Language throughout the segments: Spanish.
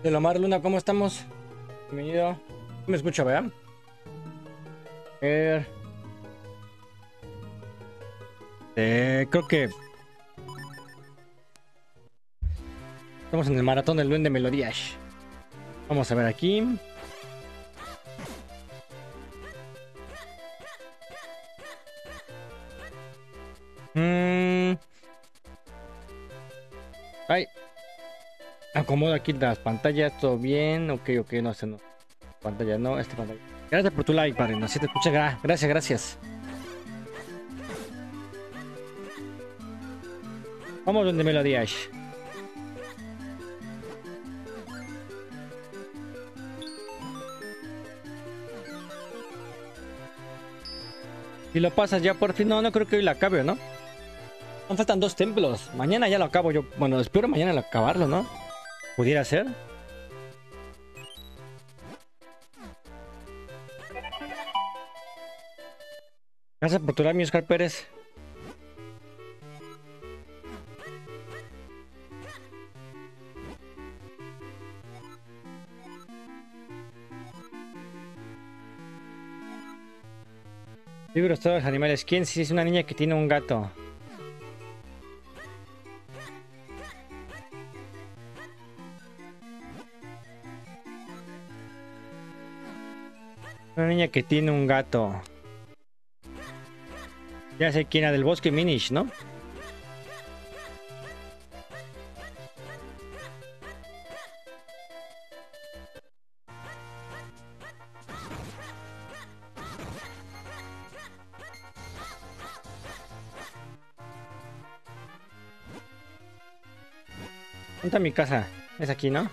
De Lomar Luna, ¿cómo estamos? Bienvenido. Me escucha, ¿verdad? A ver. Creo que estamos en el maratón del Duende Melodías. Vamos a ver aquí. Mm, Ay, acomodo aquí las pantallas, todo bien. Ok, no, este no. Pantalla no, esta pantalla. Gracias por tu like, padre. Así te escucha. Gracias, gracias. Vamos donde Melodías. Si lo pasas ya por fin, no creo que hoy la acabe, ¿no? Me faltan 2 templos. Mañana ya lo acabo yo. Bueno, espero mañana acabarlo, ¿no? ¿Pudiera ser? Gracias por tu like, mi Oscar Pérez. Libros todos los animales. ¿Quién? Sí, es una niña que tiene un gato. Una niña que tiene un gato. Ya sé quién, era del bosque Minish, ¿no? ¿Dónde está mi casa? Es aquí, ¿no?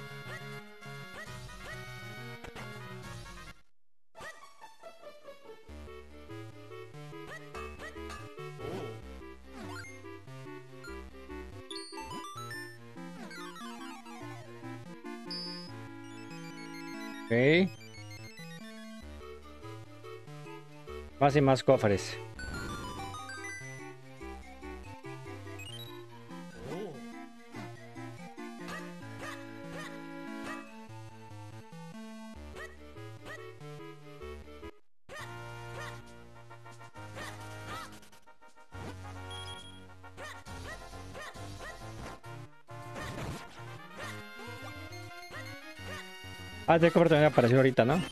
Ok. Más y más cofres. Ah, este cofre también apareció ahorita, ¿no?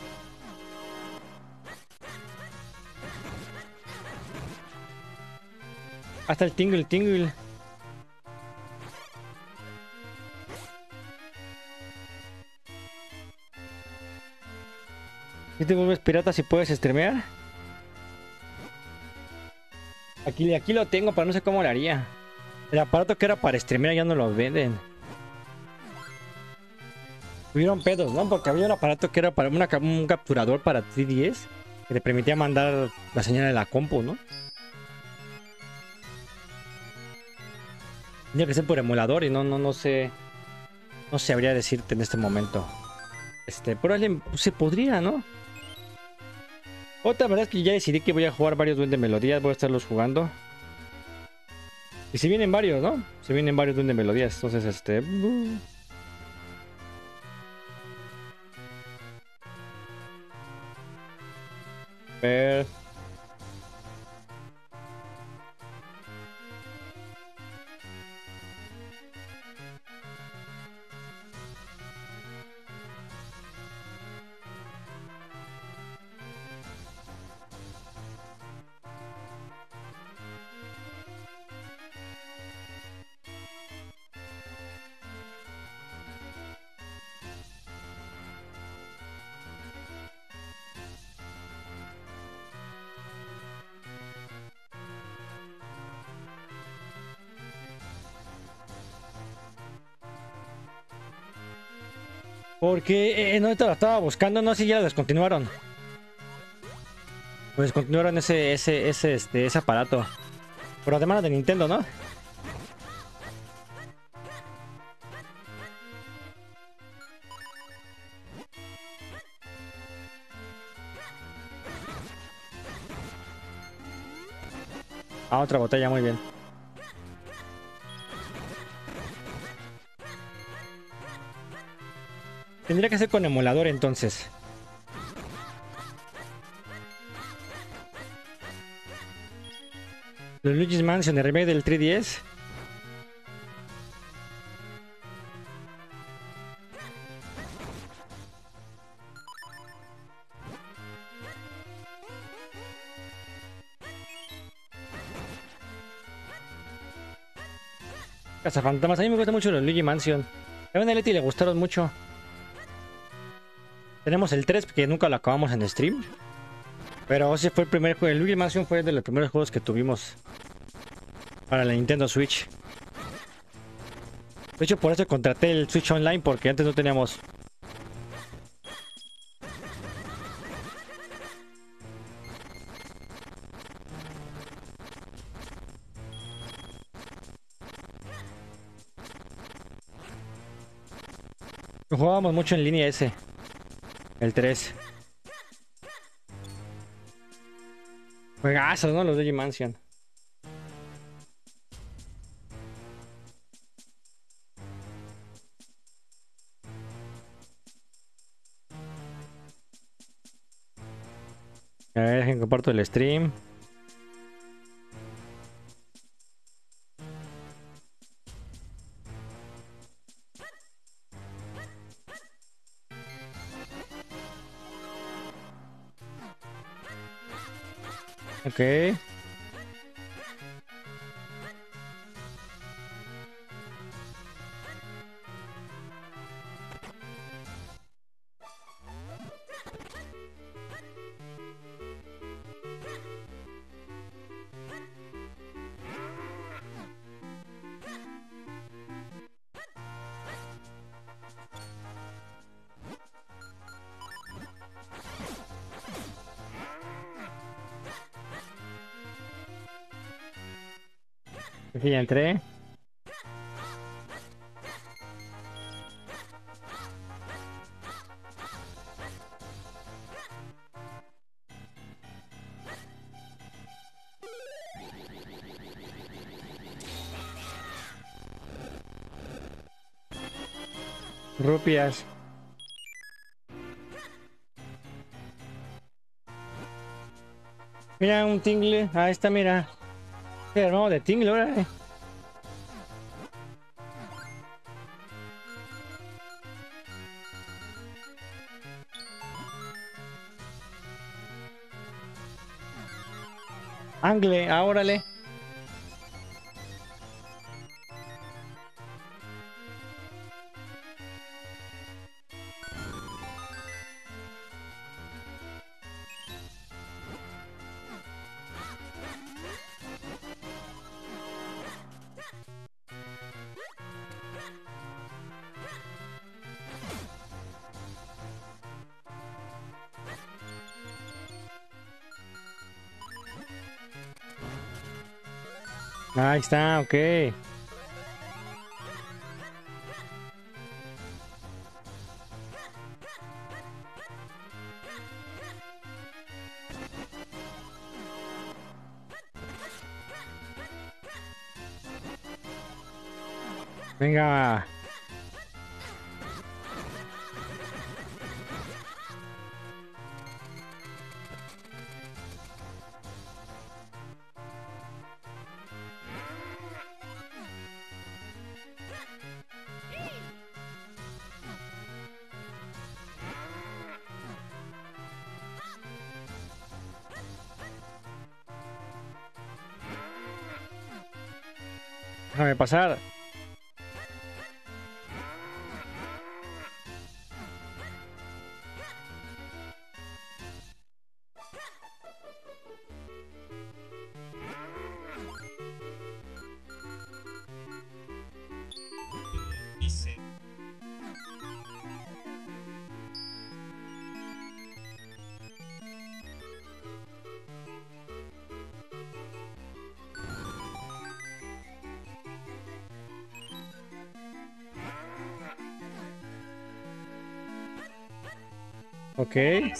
Hasta el Tingle Tingle. ¿Y te vuelves pirata si puedes streamear? Aquí lo tengo, pero no sé cómo lo haría. El aparato que era para streamear ya no lo venden. Tuvieron pedos, ¿no? Porque había un aparato que era para un capturador para 3DS que te permitía mandar la señal de la compu, ¿no? Tenía que ser por emulador y no sé. No sabría decirte en este momento. Pero pues, se podría, ¿no? Otra verdad es que ya decidí que voy a jugar varios Duende Melodías, voy a estarlos jugando. Y si vienen varios, ¿no? Se vienen varios Duende Melodías, entonces ver. Porque no te lo estaba buscando, no sé si ya lo descontinuaron. Pues descontinuaron ese aparato. Por la demanda de Nintendo, ¿no? Ah, otra botella, muy bien. Tendría que ser con emulador entonces. Los Luigi's Mansion, el remake del 3DS. Cazafantasmas. A mí me gustan mucho los Luigi Mansion. También a Leti le gustaron mucho. Tenemos el 3 que nunca lo acabamos en stream. Pero ese fue el primer juego. El Luigi Mansion fue de los primeros juegos que tuvimos para la Nintendo Switch. De hecho, por eso contraté el Switch Online, porque antes no teníamos. Lo jugábamos mucho en línea ese. El 3. Juegazos, ¿no? Los Luigi Mansion. A ver, dejen comparto el stream. Ok. Aquí ya entré. Rupias. Mira un Tingle. Ahí está, mira. Qué hermano de Tingle, ahora. Angle, órale. Ahí está, ok. Venga. Déjame pasar. Ok.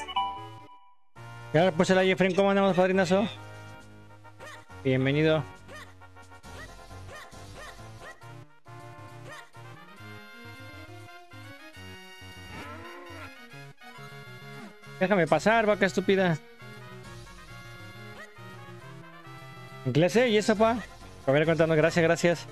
Ya pues el Jeffrey, ¿cómo andamos, padrinazo? Bienvenido. Déjame pasar, vaca estúpida. ¿En clase? ¿Y eso, pa? A ver, contando, gracias, gracias.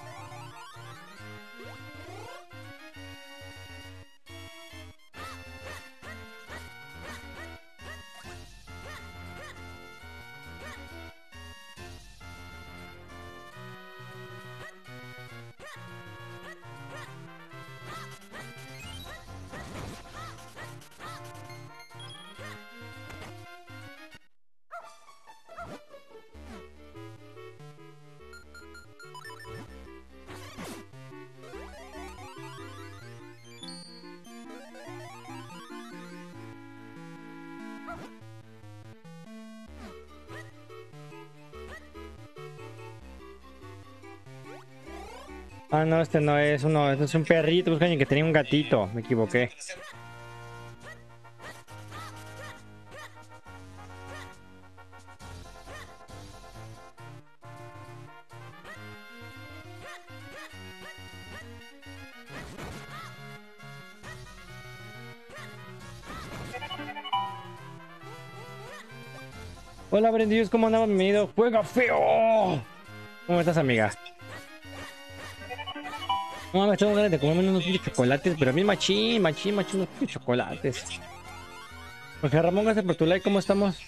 Ah, no, este no es uno, este es un perrito, busca alguien que tenía un gatito, me equivoqué. Hola, Brendillos, ¿cómo andamos? Bienvenido. ¡Juega feo! ¿Cómo estás, amiga? No, me tengo ganas de comerme unos pinches chocolates, pero a mí machín, machín, machín, unos pinches chocolates. Jorge Ramón, gracias por tu like, ¿cómo estamos?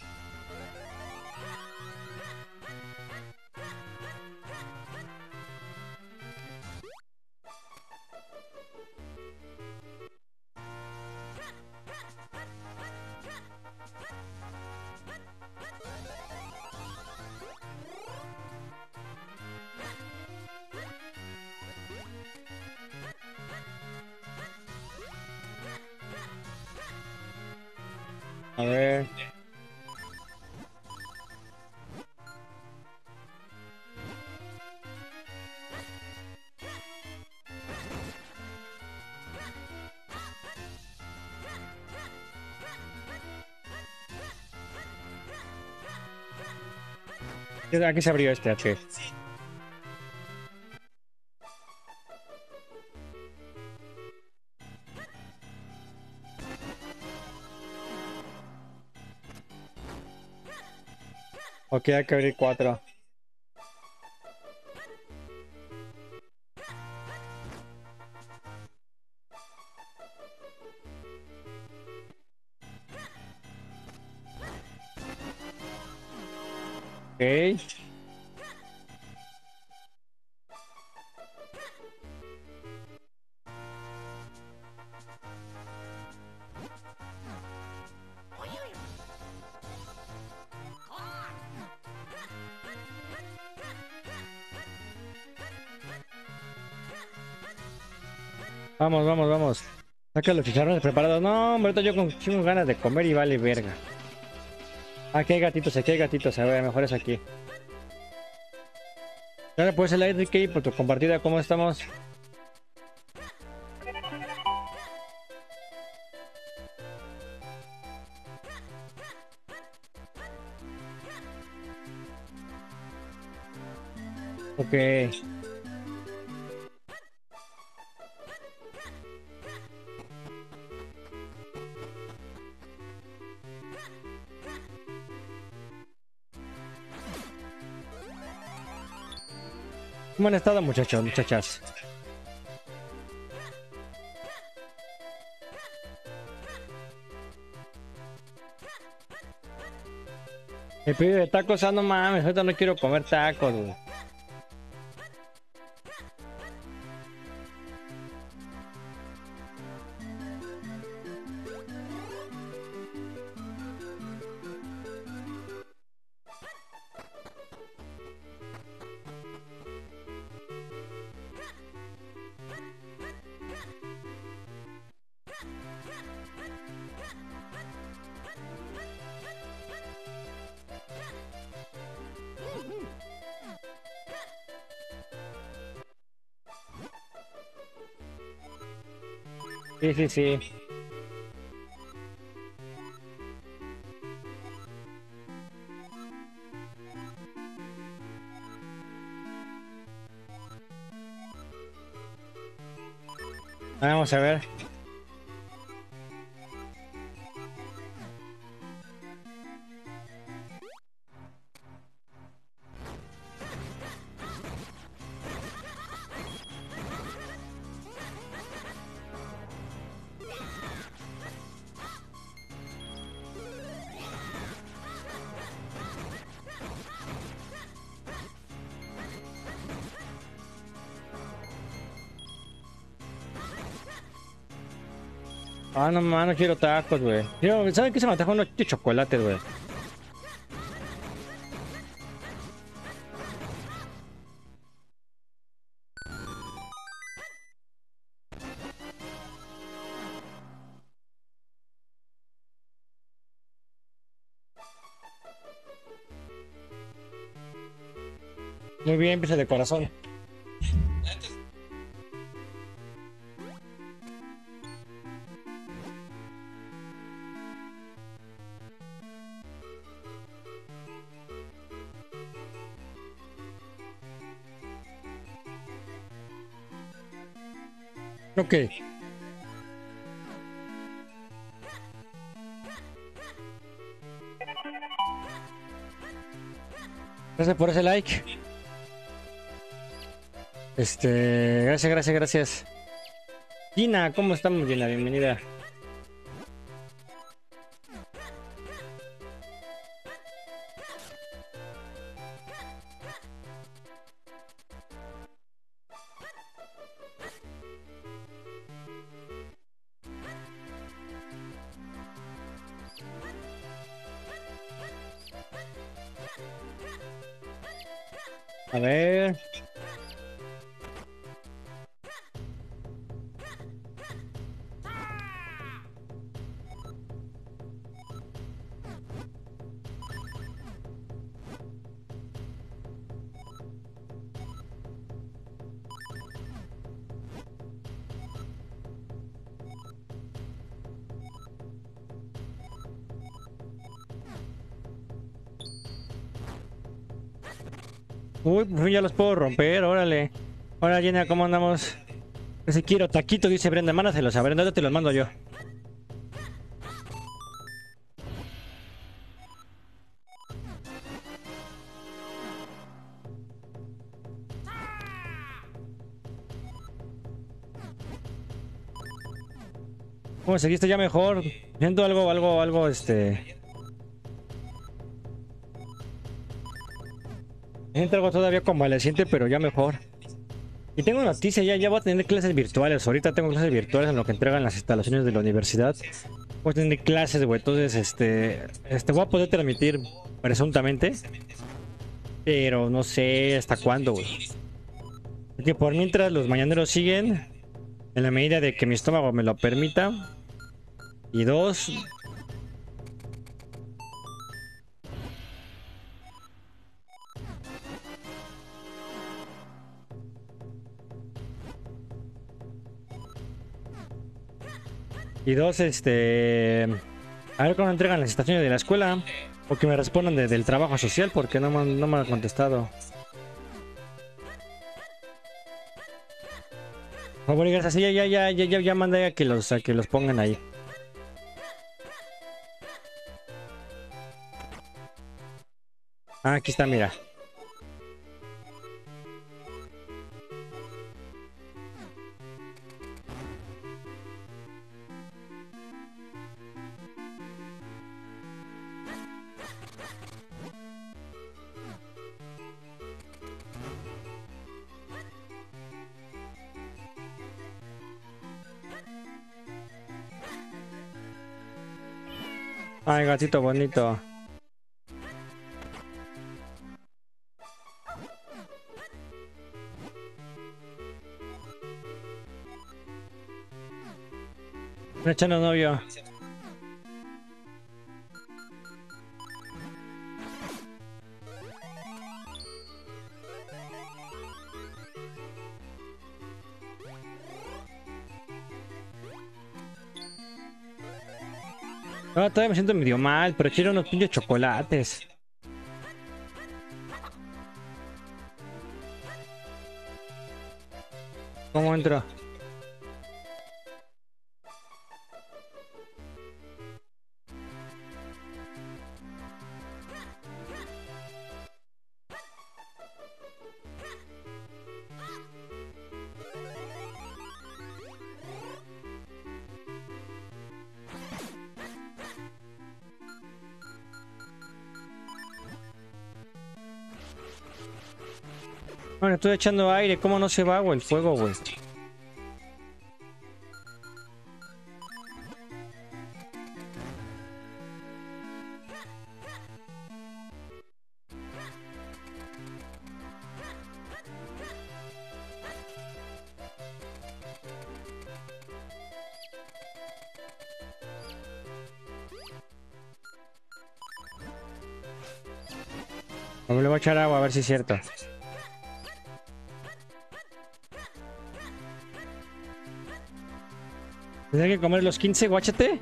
A ver. Aquí se abrió este, aquí. Ok, hay que abrir 4. Ok. Vamos, vamos, vamos. Saca los chicharrones preparados. No, hombre, ahorita yo con chingo ganas de comer y vale verga. Aquí hay gatitos, aquí hay gatitos. A ver, mejor es aquí. Ahora pues el like, Ricky, por tu compartida, ¿cómo estamos? Ok. ¿Cómo han estado, muchachos, muchachas? El pedido de tacos, ah, no mames, ahorita no quiero comer tacos, güey. Sí, sí, sí. Vamos a ver. Ah, no, no quiero tacos, güey. ¿Saben qué se me antoja unos de chocolates, güey? Muy bien, empieza de corazón. Ok. Gracias por ese like. Gracias, gracias, gracias. Gina, ¿cómo estamos, Gina? Bienvenida. A ver. Uy, por fin ya los puedo romper, órale. Hola, Gina, ¿cómo andamos? Si quiero taquito, dice Brenda, mándaselos a Brenda, te los mando yo. ¿Cómo seguiste ya mejor? Siento siento algo todavía convaleciente, pero ya mejor. Y tengo noticia, ya voy a tener clases virtuales. Ahorita tengo clases virtuales en lo que entregan las instalaciones de la universidad. Voy a tener clases, güey. Entonces, voy a poder transmitir presuntamente. Pero no sé hasta cuándo, güey. Porque por mientras los mañaneros siguen, en la medida de que mi estómago me lo permita. Y dos, a ver cuándo entregan las estaciones de la escuela. O que me respondan del trabajo social, porque no me han contestado. Por favor, y gracias. Sí, ya mandé a que los pongan ahí. Ah, aquí está, mira. Ay, gatito bonito. Me echando novio. No, todavía me siento medio mal, pero quiero unos pinches chocolates. ¿Cómo entro? Bueno, estoy echando aire. ¿Cómo no se va, güey, el fuego, güey? Me le voy a echar agua a ver si es cierto. ¿Tendré que comer los 15, guáchate?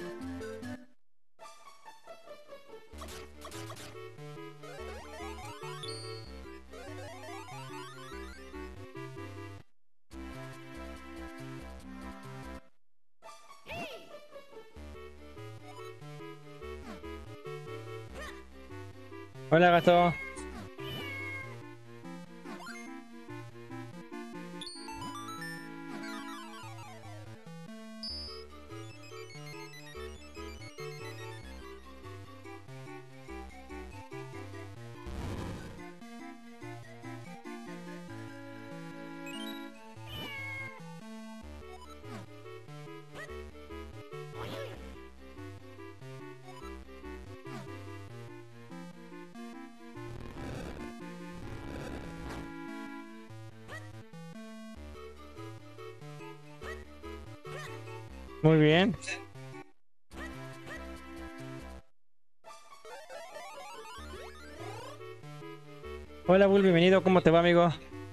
Hola, gato. Muy bien. Hola, Bull, bienvenido. ¿Cómo te va, amigo?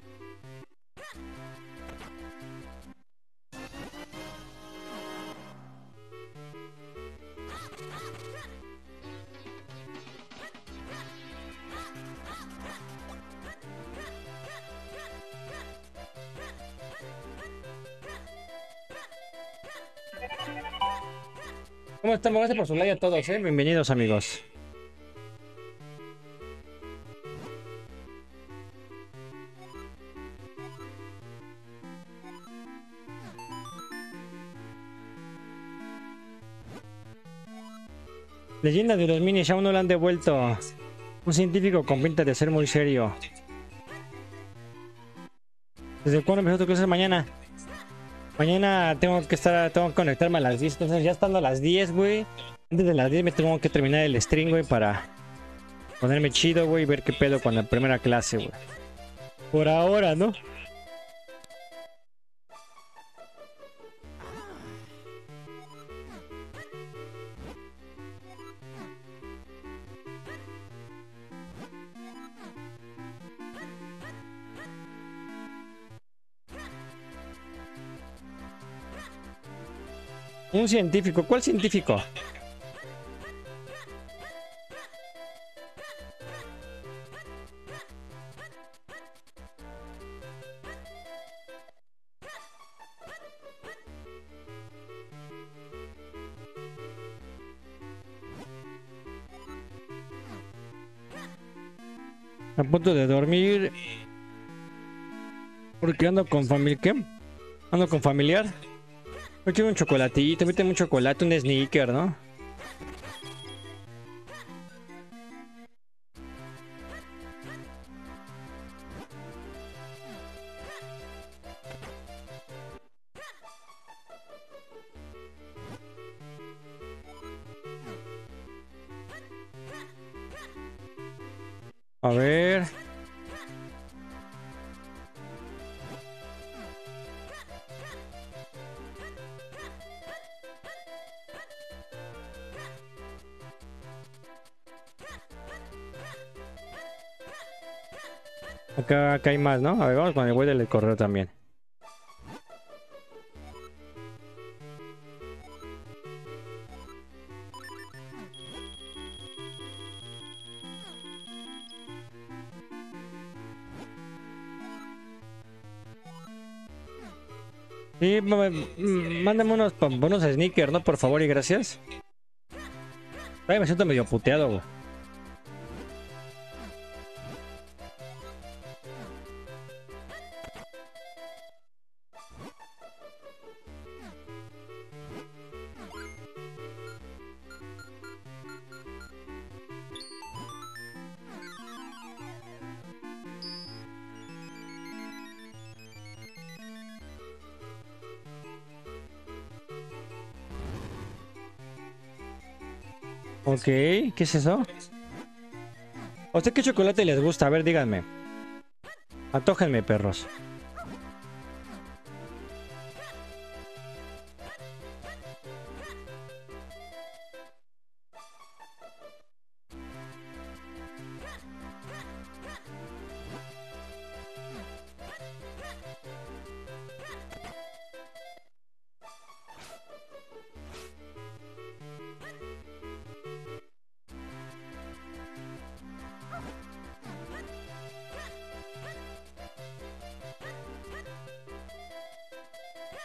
¿Cómo estamos? Gracias por su like a todos, ¿eh? Bienvenidos, amigos. Leyenda de los minis aún no la han devuelto. Un científico con pinta de ser muy serio. ¿Desde cuándo empezó tu clase mañana? Mañana tengo que conectarme a las 10. Entonces ya estando a las 10, güey. Antes de las 10 me tengo que terminar el stream, güey, para ponerme chido, güey, y ver qué pedo con la primera clase, güey. Por ahora, ¿no? Un científico. ¿Cuál científico? A punto de dormir. Porque ando con familia. ¿Qué? Ando con familiar. Me quiero un chocolatito, méteme un chocolate, un sneaker, ¿no? A ver. Acá hay más, ¿no? A ver, vamos con el güey del correo también. Sí, mándame unos sneakers, ¿no? Por favor y gracias. Ay, me siento medio puteado, güey. Ok, ¿qué es eso? ¿A usted qué chocolate les gusta? A ver, díganme. Antójenme, perros.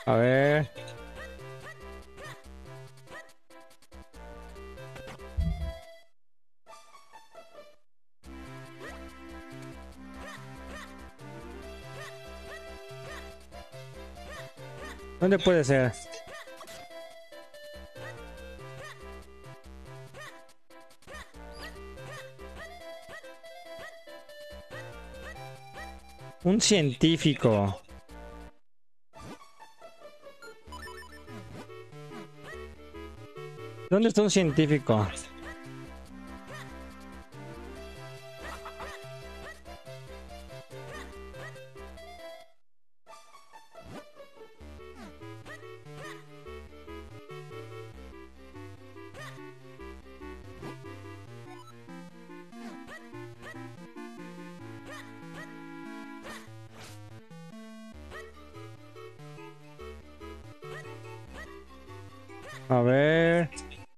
A ver. ¿Dónde puede ser? Un científico. ¿Dónde está un científico? A ver.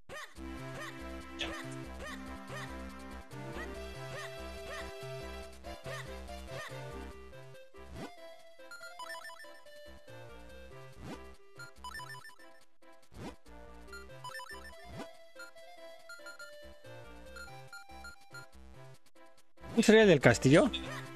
¿No sería el del castillo?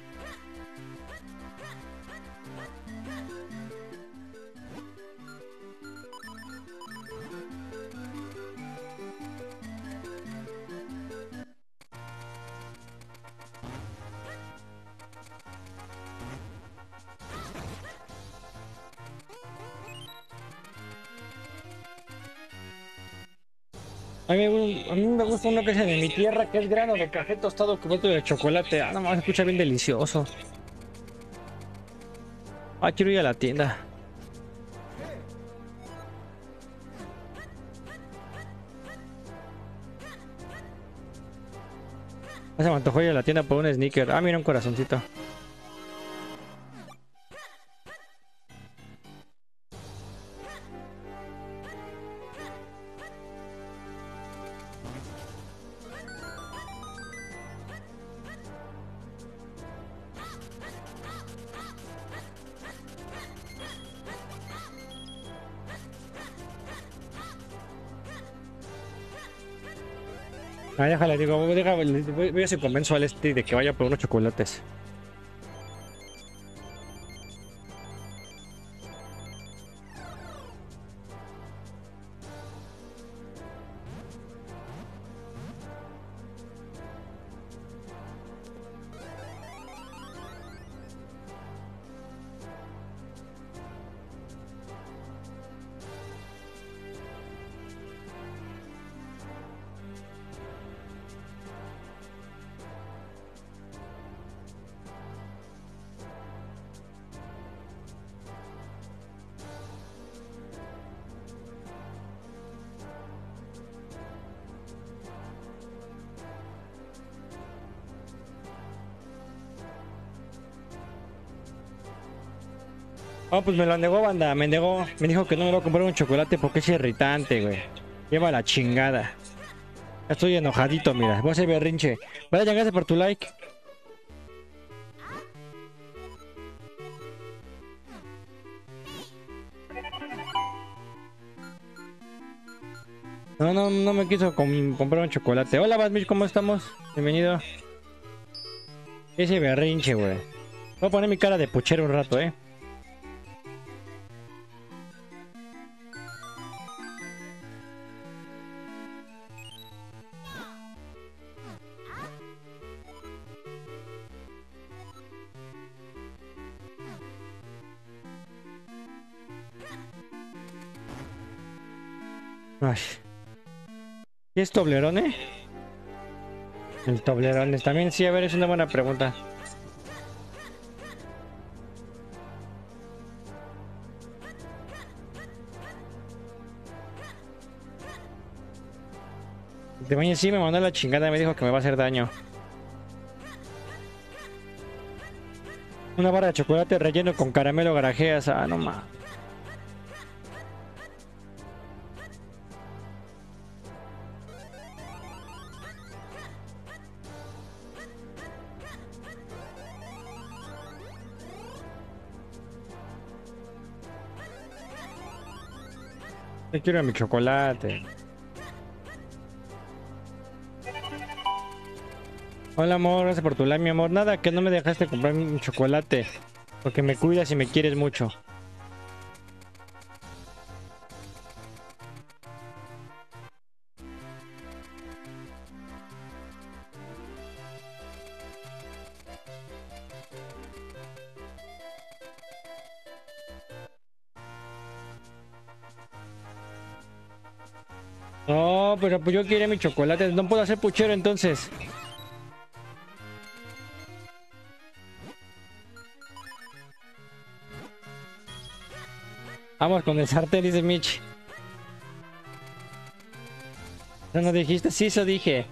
A mí me gusta uno que es de mi tierra, que es grano de café tostado cubierto de chocolate. Ah, no más, escucha bien delicioso. Ah, quiero ir a la tienda. Ah, se me antojó ir a la tienda por un sneaker. Ah, mira un corazoncito. Ah, déjale, digo, voy a voy a ver si convenzo al este de que vaya por unos chocolates. Ah, pues me lo negó, banda, me negó. Me dijo que no me va a comprar un chocolate porque es irritante, güey. Lleva la chingada. Ya estoy enojadito, mira. Voy a hacer berrinche. Vaya, gracias por tu like. No me quiso comprar un chocolate. Hola, Basmich, ¿cómo estamos? Bienvenido. Ese berrinche, güey. Voy a poner mi cara de puchero un rato, ¿eh? Ay. ¿Y es Toblerone? El Toblerone también, sí, a ver, es una buena pregunta. De mañana sí me mandó la chingada, me dijo que me va a hacer daño. Una barra de chocolate relleno con caramelo garajeas. Ah, no más. Yo quiero mi chocolate. Hola amor, gracias por tu like, mi amor. Nada, que no me dejaste comprar mi chocolate. Porque me cuidas y me quieres mucho. No, pero pues yo quiero mi chocolate. No puedo hacer puchero entonces. Vamos con el sartén, dice Mitch. ¿Eso no dijiste? Sí, eso dije.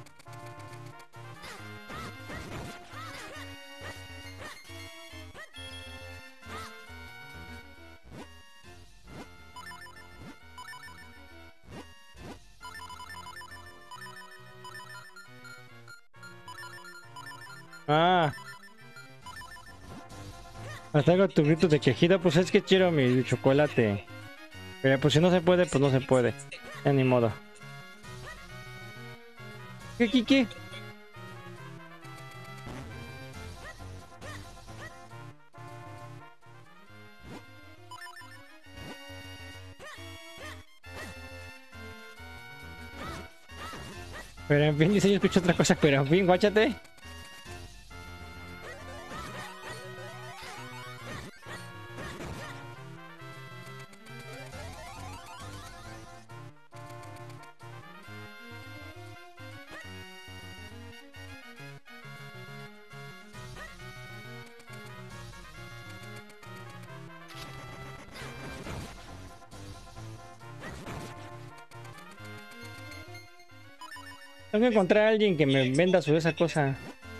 Ah, hasta hago tu grito de quejida. Pues es que quiero mi chocolate. Pero pues si no se puede, pues no se puede. Ya ni modo. ¿Qué? Pero en fin, dice, yo escucho otra cosa, pero en fin, guáchate. Tengo que encontrar a alguien que me venda su esa cosa.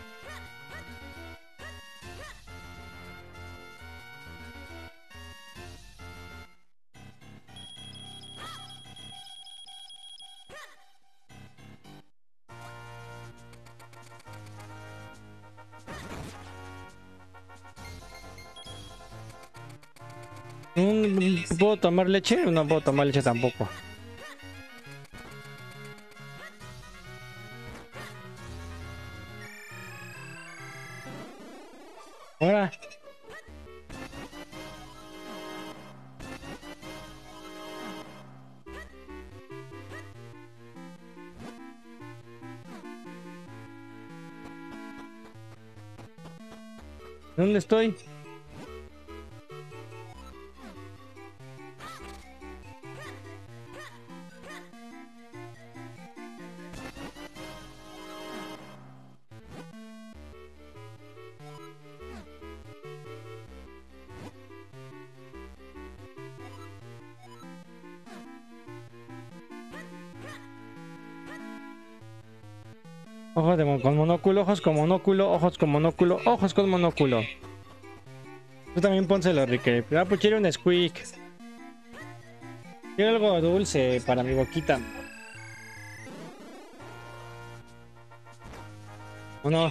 ¿Puedo tomar leche? No puedo tomar leche tampoco. Ahora, ¿dónde estoy? Ojos con monóculo, ojos con monóculo, ojos con monóculo, ojos con monóculo. Tú también pónselo, Rique. Ah, pues quiero un squeak. Quiero algo dulce para mi boquita. ¿O no?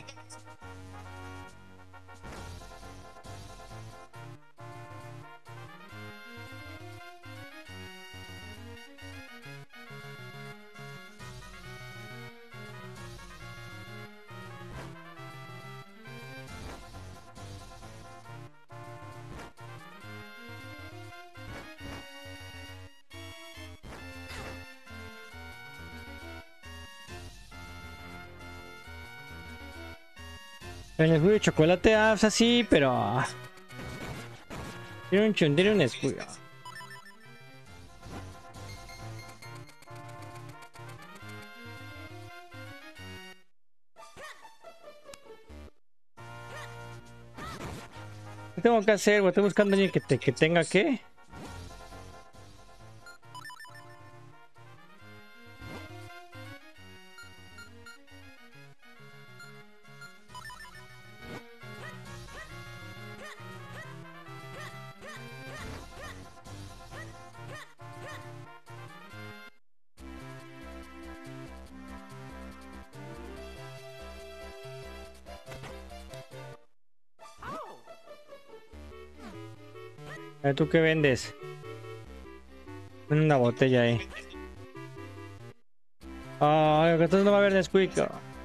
En el jugo de chocolate, o sea, sí, pero... Quiero un squeak. ¿Qué tengo que hacer, güey? Estoy buscando a alguien que tenga qué. ¿Tú qué vendes? Una botella ahí. Ah, entonces no va a haber Nesquik.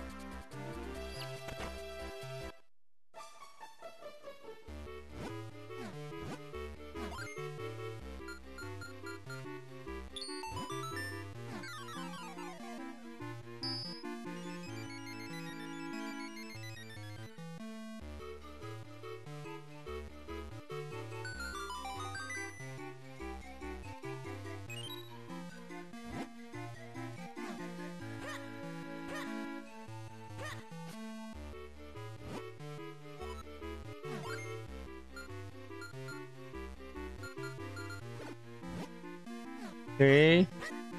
Ok.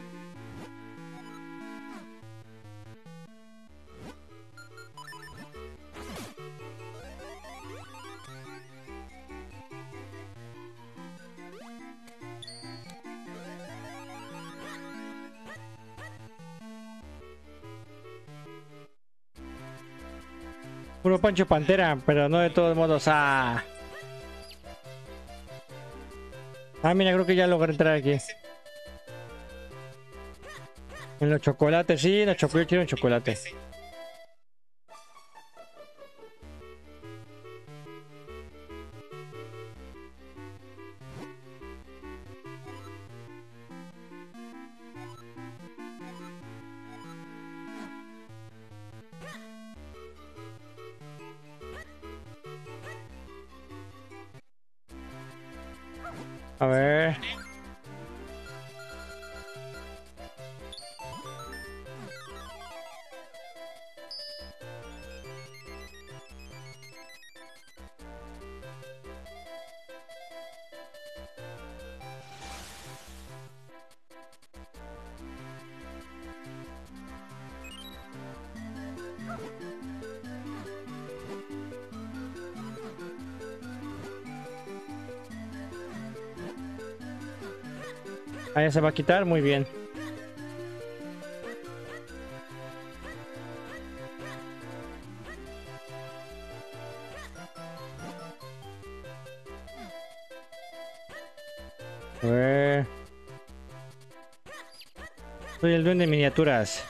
Puro Pancho Pantera, pero no de todos modos. Ah, mira, creo que ya logré entrar aquí. En los chocolates, sí, en los chocolates, quiero un chocolate. A ver. Ah, ya se va a quitar, muy bien. A ver. Soy el duende de miniaturas.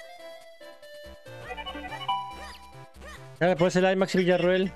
Pues el IMAX Villarroel.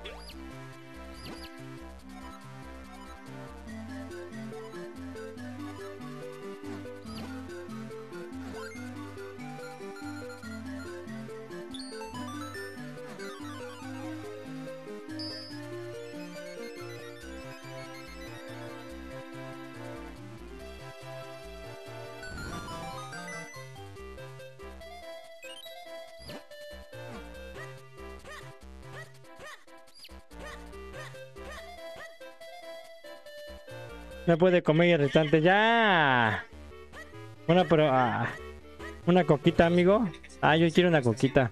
No puede comer irritante. ¡Ya! Bueno, pero... una coquita, amigo. Ah, yo quiero una coquita.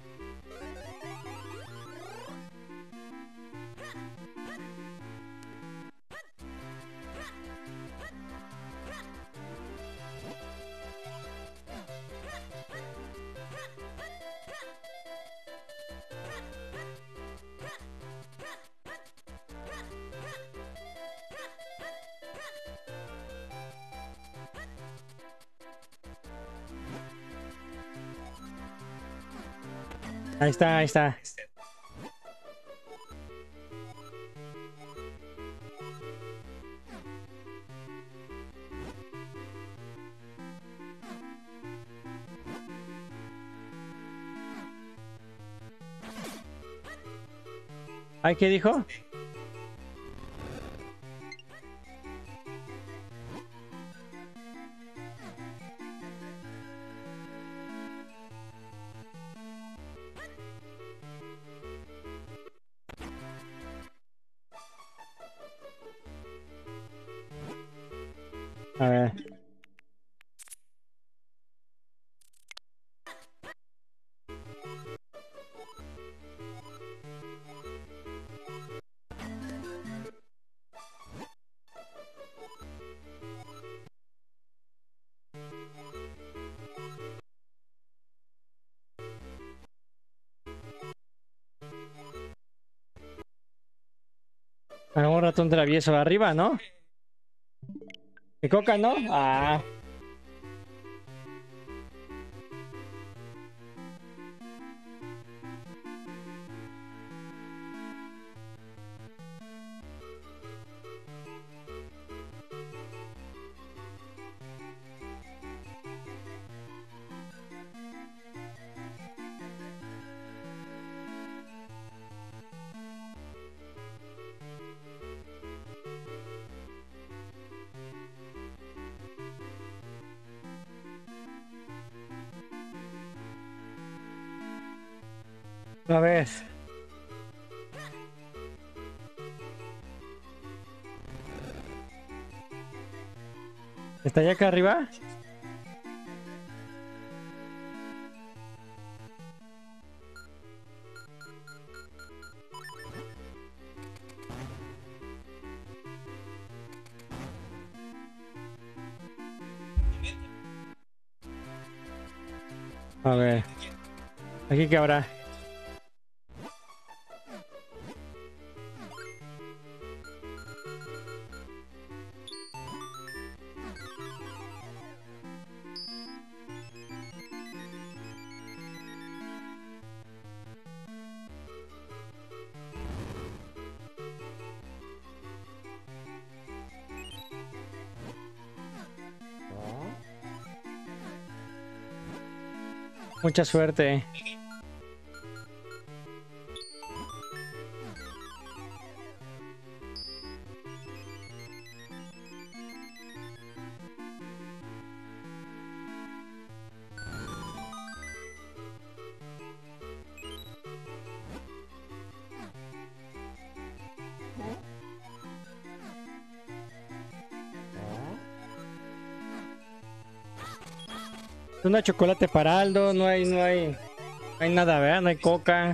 Ahí está, ahí está. ¿Ay, qué dijo? A ver. Un ratón travieso arriba, ¿no? ¿De coca, no? Ah. A ver. ¿Está allá acá arriba? A ver. ¿Aquí qué habrá? Mucha suerte. Una chocolate para Aldo, no hay nada, ¿verdad? No hay coca.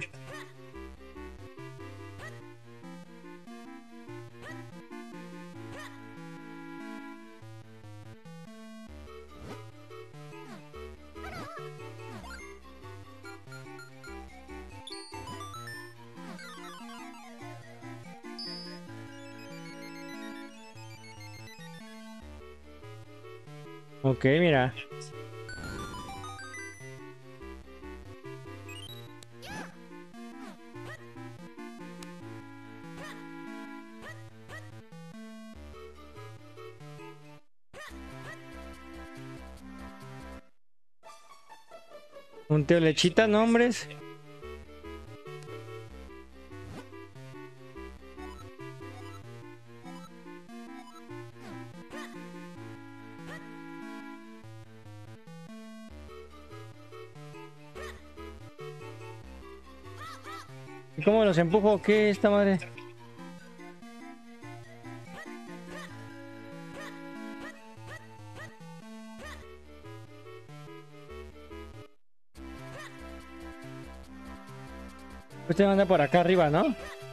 Ok, mira. Un tío lechita, nombres. ¿Y cómo los empujo? ¿Qué esta madre? Usted anda por acá arriba, ¿no?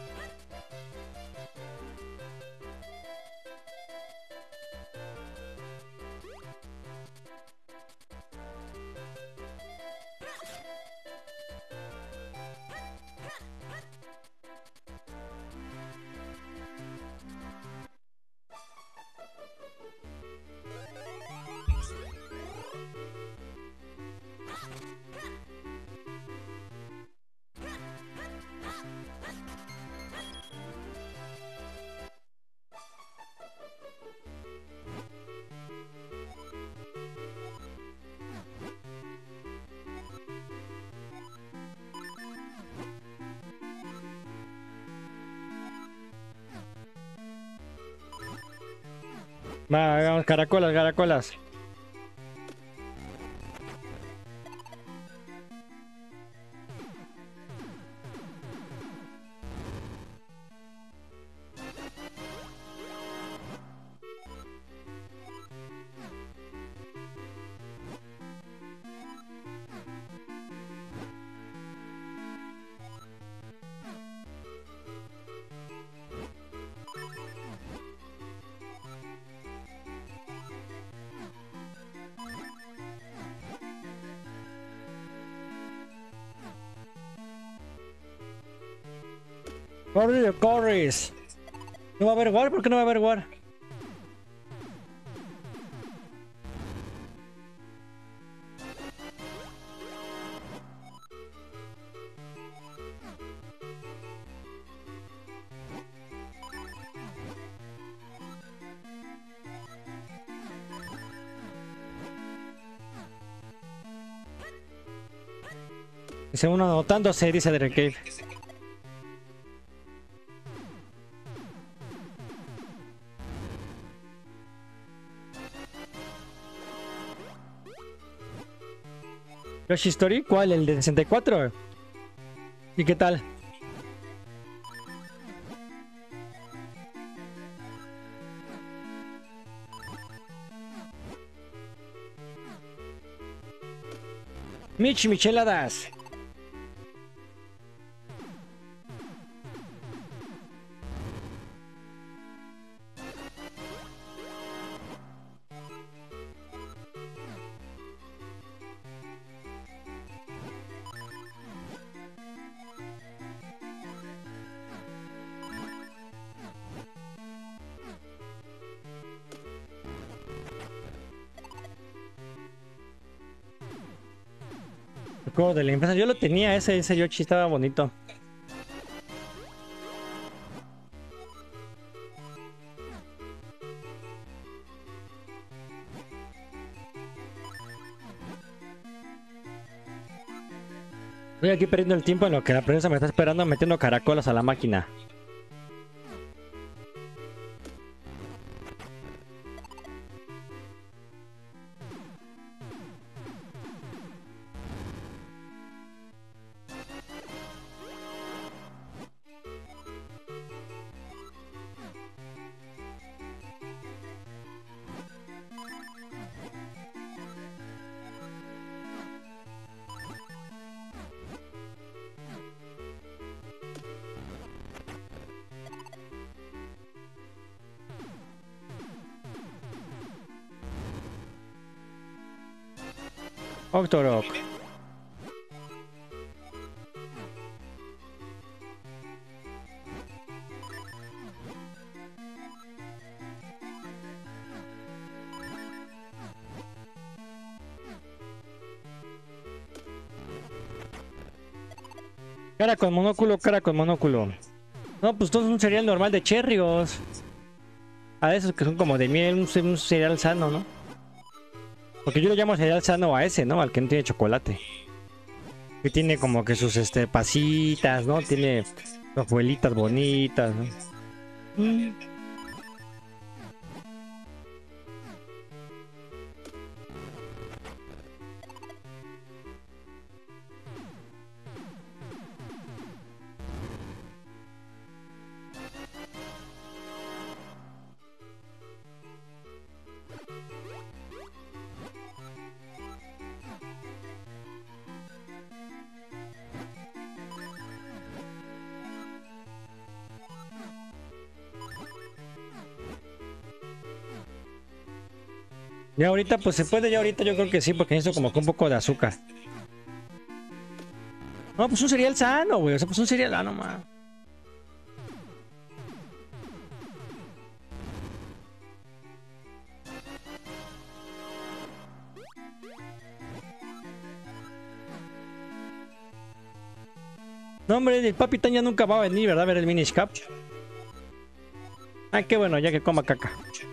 Va, hagamos caracolas, caracolas. Corre, corres. ¿No va a haber war? ¿Por qué no va a haber war? Dice uno anotándose, dice Derek Cave. Yoshi Story, ¿cuál? ¿El de 64? ¿Y qué tal? Micheladas. El juego de la infancia. Yo lo tenía, ese Yoshi estaba bonito. Estoy aquí perdiendo el tiempo en lo que la prensa me está esperando metiendo caracolas a la máquina. Octorok. Cara con monóculo, cara con monóculo. No, pues todo es un cereal normal de Cherrios. A esos que son como de miel, un cereal sano, ¿no? Porque yo lo llamo cereal sano a ese, ¿no? Al que no tiene chocolate. Que tiene como que sus pasitas, ¿no? Tiene hojuelitas bonitas, ¿no? Ya ahorita, pues se puede, ya ahorita yo creo que sí, porque necesito como que un poco de azúcar. No, pues un cereal sano, güey. O sea, pues un cereal sano, man. No, hombre, el Papi Tan ya nunca va a venir, ¿verdad? A ver el Minish Cap. Ah, qué bueno, ya que coma caca.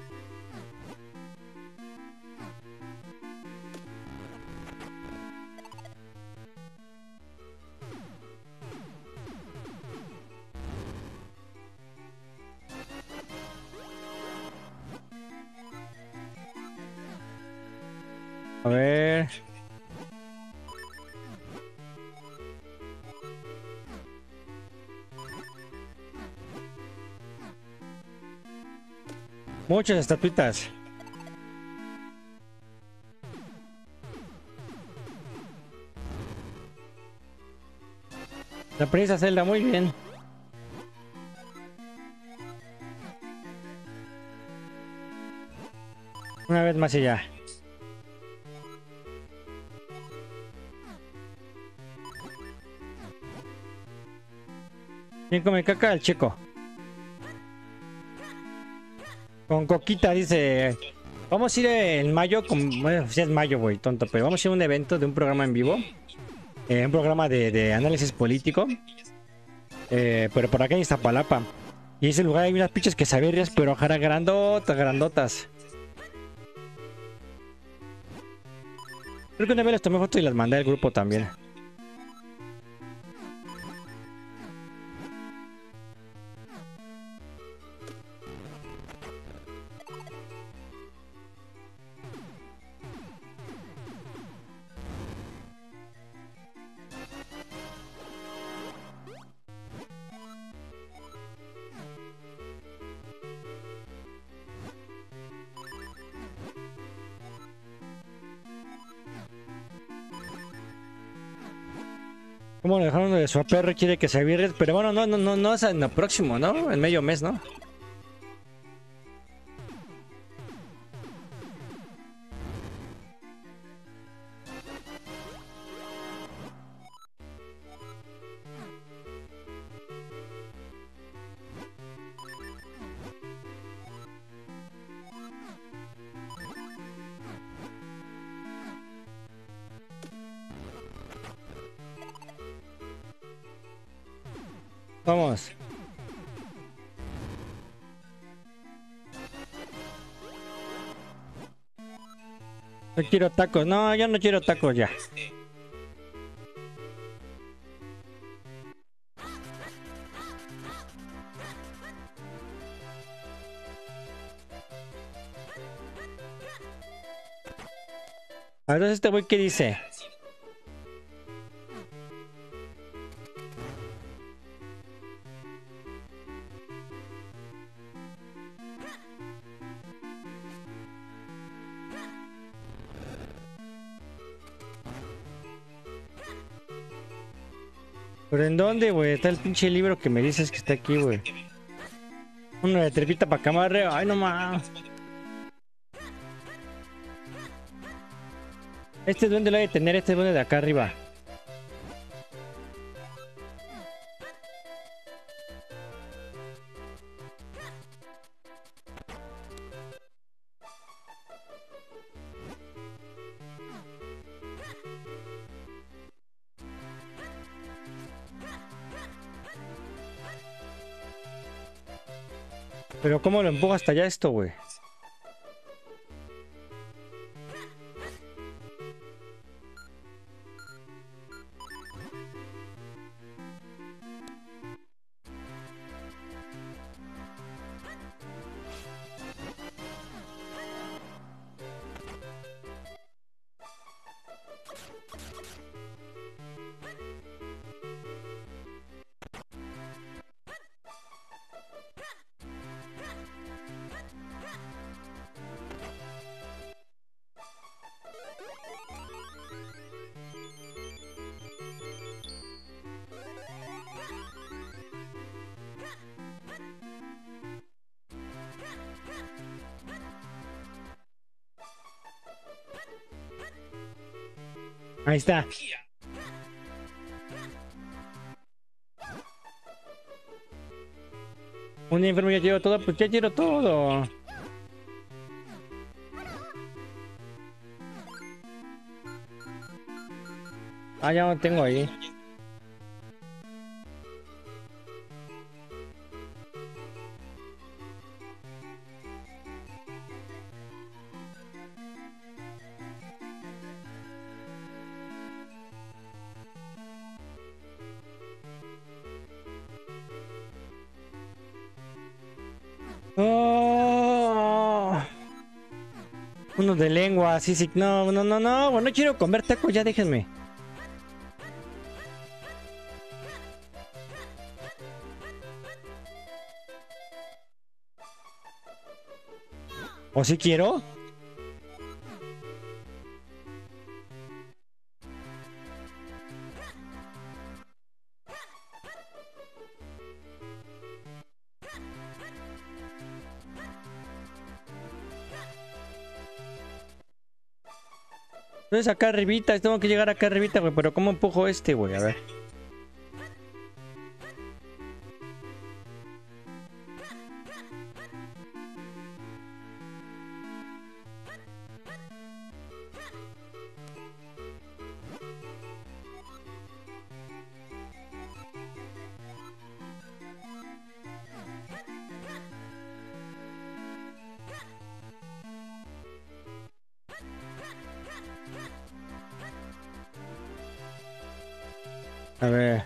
A ver. Muchas estatuitas. La princesa Zelda, muy bien. Una vez más y ya. ¿Quién come caca? El chico. Con Coquita dice... Vamos a ir en mayo, bueno, si es mayo, güey, tonto, pero vamos a ir a un evento de un programa en vivo. Un programa de análisis político. Pero por acá en Iztapalapa. Y ese lugar hay unas pinches quesabirrias, pero ojalá grandotas, grandotas. Creo que una vez les tomé fotos y las mandé al grupo también. ¿Cómo lo dejaron de su APR? Quiere que se avirre, pero bueno, no es en lo próximo, ¿no? En medio mes, ¿no? Vamos. Yo quiero tacos. No, yo no quiero tacos ya. A ver, este güey, ¿qué dice? ¿Pero en dónde, güey? Está el pinche libro que me dices que está aquí, güey. Uno de trepita para camarre. Ay, no más. Este duende lo hay de tener, este duende de acá arriba. Pero ¿cómo lo empujo hasta allá esto, güey? Ahí está. Un enfermo ya quiero todo, pues ya quiero todo. Ah, ya lo tengo ahí. Oh, uno de lengua, sí, sí. No, no quiero comer tacos, ya déjenme. ¿O si quiero? Entonces acá arribita, tengo que llegar acá arribita, güey. Pero ¿cómo empujo este, güey? A ver. A ver.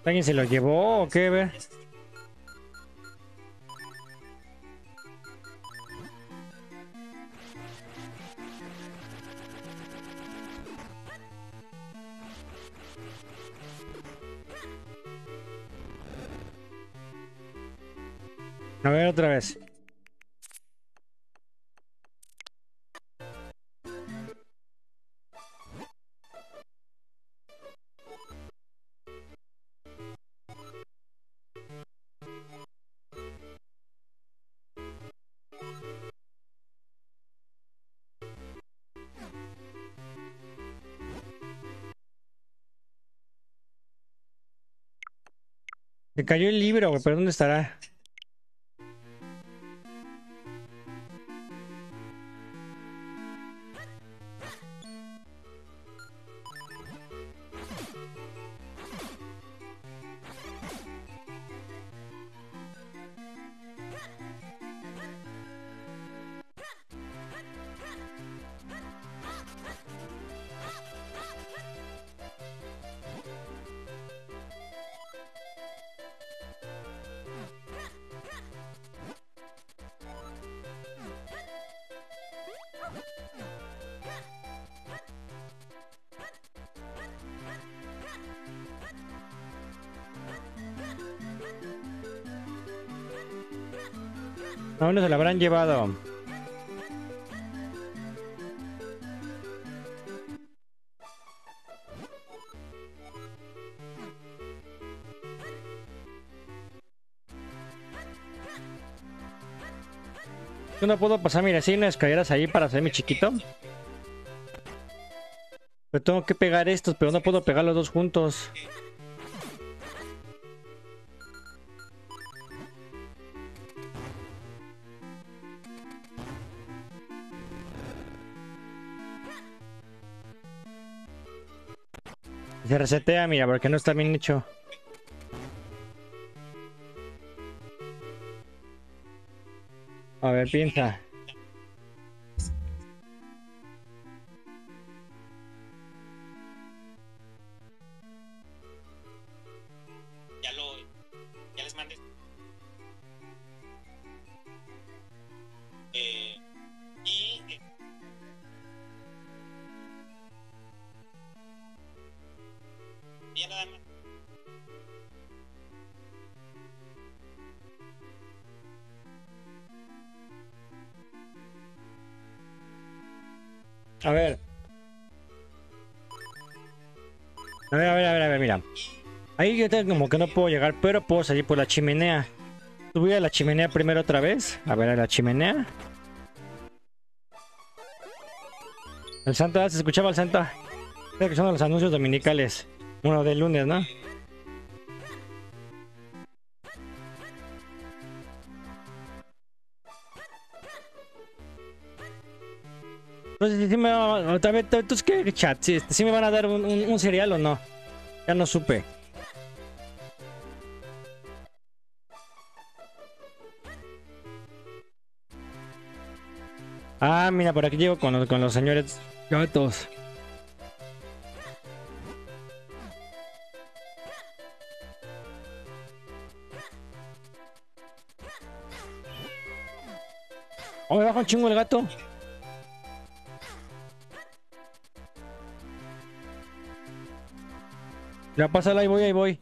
¿Alguien se lo llevó o qué? Ve? A ver, otra vez. Se cayó el libro, güey, pero ¿dónde estará? ¿A dónde se lo habrán llevado? Yo no puedo pasar, mira, si hay unas escaleras ahí para hacerme chiquito. Pero tengo que pegar estos, pero no puedo pegar los dos juntos. Se resetea, mira, porque no está bien hecho. A ver, piensa. Ya les mandé. Y ya nada más. A ver. A ver, mira. Ahí yo tengo como que no puedo llegar, pero puedo salir por la chimenea. Subí a la chimenea primero otra vez. A ver, a la chimenea. El santo, se escuchaba el santo. Creo que son los anuncios dominicales. Uno del lunes, ¿no? Entonces, ¿sí me va, otra vez, entonces, ¿qué chat? ¿Sí me van a dar un cereal o no? Ya no supe. Ah, mira, por aquí llego con los señores gatos. Oh, me baja un chingo el gato. Ya pásala, ahí voy, ahí voy.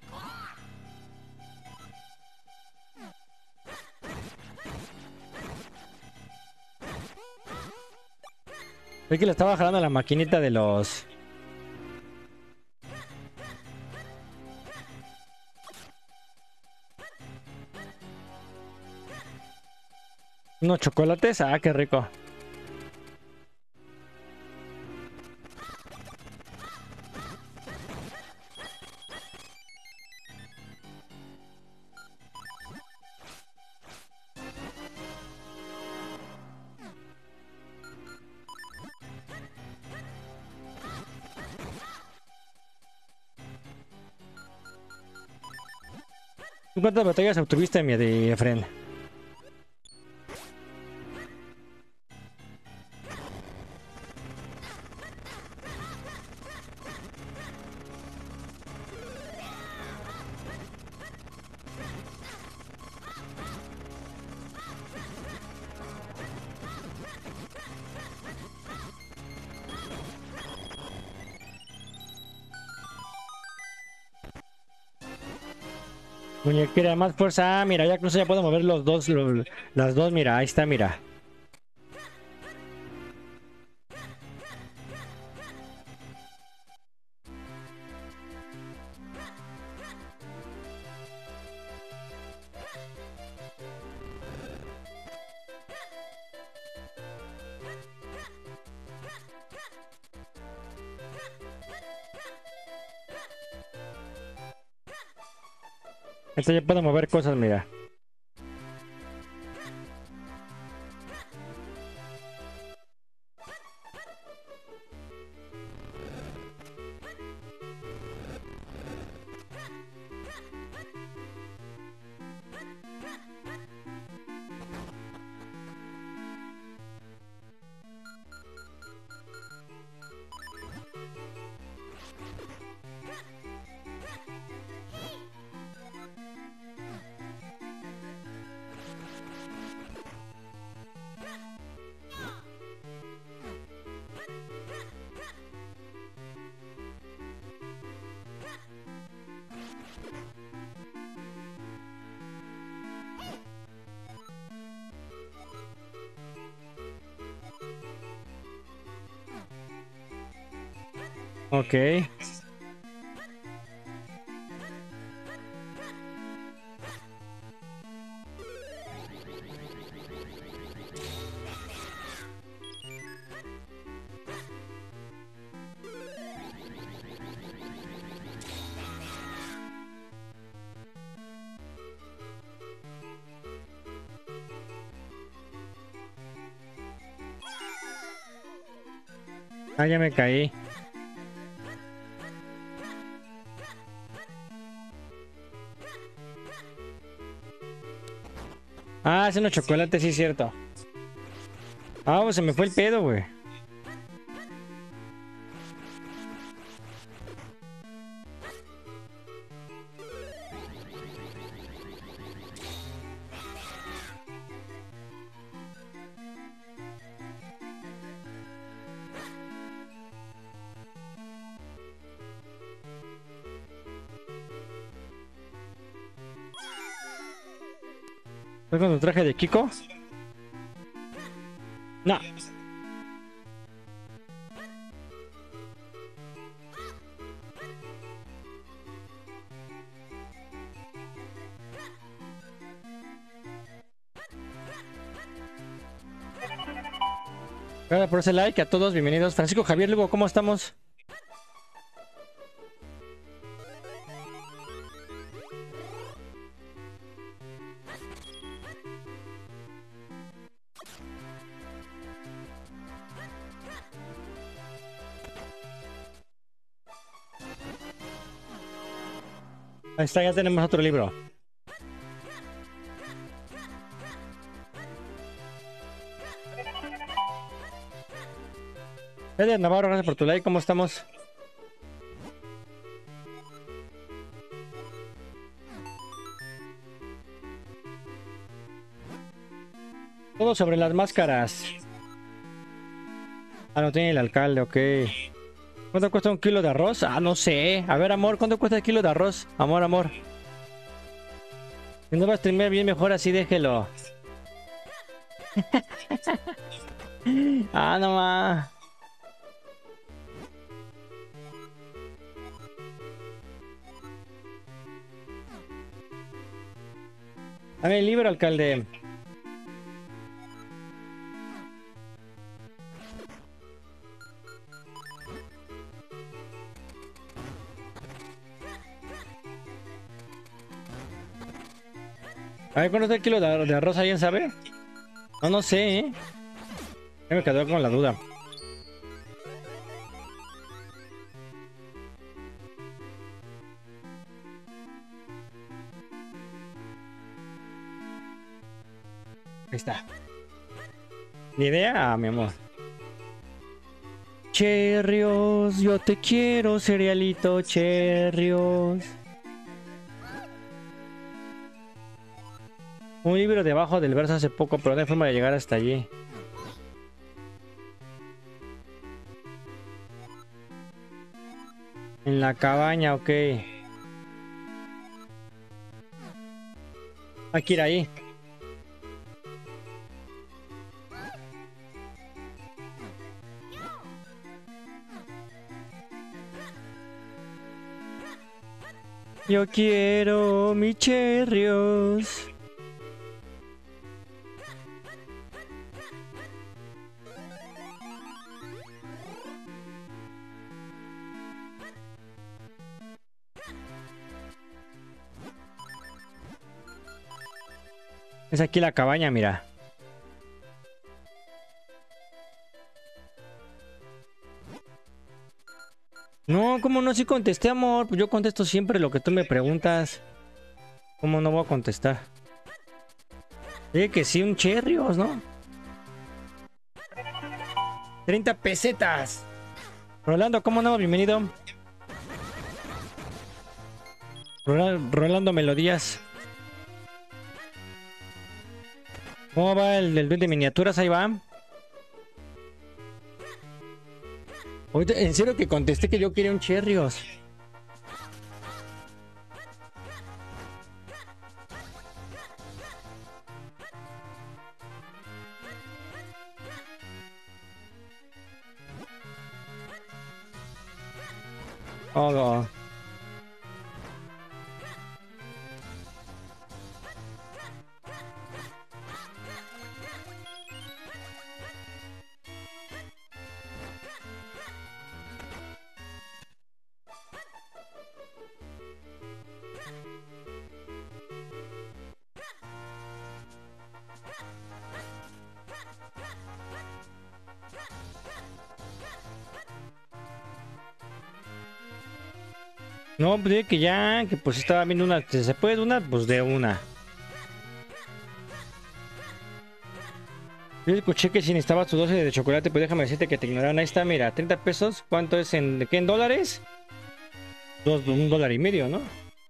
Es que le estaba jalando la maquinita de los... Unos chocolates. Ah, qué rico. ¿Cuántas batallas obtuviste, mi de Fren? Muñequera, más fuerza. Ah, mira, ya incluso ya puedo mover los dos, las dos, mira, ahí está, mira. Esto ya puedo mover cosas, mira. Ok. Ah, ya me caí. Ah, es unos chocolates, sí es cierto. Ah, pues se me fue el pedo, güey. ¿Estás con tu traje de Kiko? No. Gracias por ese like, a todos, bienvenidos. Francisco Javier Lugo, ¿cómo estamos? Ahí está, ya tenemos otro libro. Eder Navarro, gracias por tu like, ¿cómo estamos? Todo sobre las máscaras. Ah, no tiene el alcalde, ok. ¿Cuánto cuesta un kilo de arroz? Ah, no sé. A ver, amor, ¿cuánto cuesta el kilo de arroz? Amor, amor. Si no va a streamear bien, mejor así déjelo. Ah, no más. Dame el libro, alcalde. A ver, ¿cuánto está el kilo de arroz? ¿Alguien sabe? No, no sé, ¿eh? Ya me quedó con la duda. Ahí está. Ni idea, mi amor. Cherrios, yo te quiero, cerealito, Cherrios. Un libro debajo del verso hace poco, pero no hay forma de llegar hasta allí. En la cabaña, ok. Hay que ir ahí. Yo quiero mis cherrios. Es aquí la cabaña, mira. No, ¿cómo no? Sí contesté, amor. Pues yo contesto siempre lo que tú me preguntas. ¿Cómo no voy a contestar? Dije que sí, un cherrios, ¿no? 30 pesetas. Rolando, ¿cómo no? Bienvenido. Rolando Melodías. ¿Cómo va el duende de miniaturas? Ahí va. Ahorita, en serio que contesté que yo quería un cherrios. Oh, no. No, pues dije que ya, que pues estaba viendo una. Si se puede de una, pues de una. Yo escuché que si necesitabas tu dosis de chocolate, pues déjame decirte que te ignoraron. Ahí está, mira, 30 pesos. ¿Cuánto es en qué? ¿En dólares? Un dólar y medio, ¿no?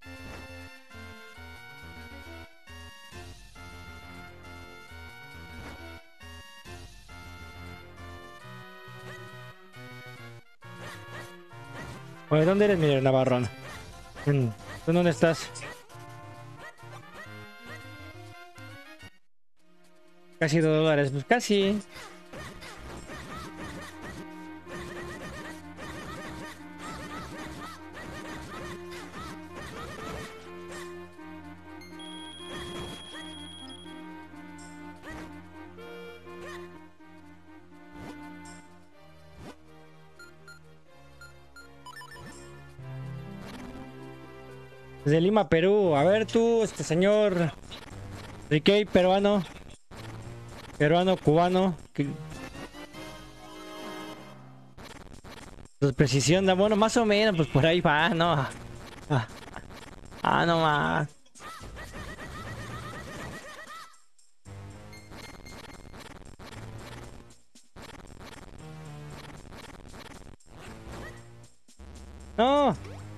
Oye, ¿dónde eres, mi Navarrón? ¿Tú dónde estás? Casi $2, pues casi. Desde Lima, Perú. A ver tú, este señor Riquey, peruano. Peruano, cubano. Pues precisión, bueno, más o menos, pues por ahí va, ¿no? Ah, no más. No.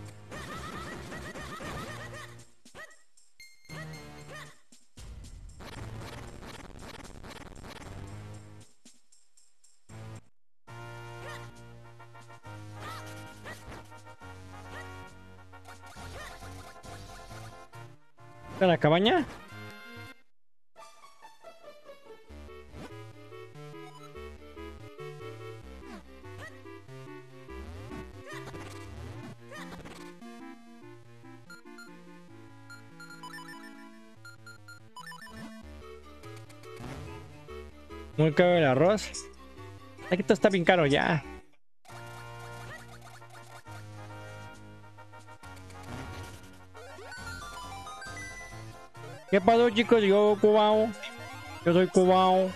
¿A la cabaña? Muy caro el arroz. Aquí todo está bien caro ya. ¿Qué pasó, chicos? Yo cubano. Yo soy cubano.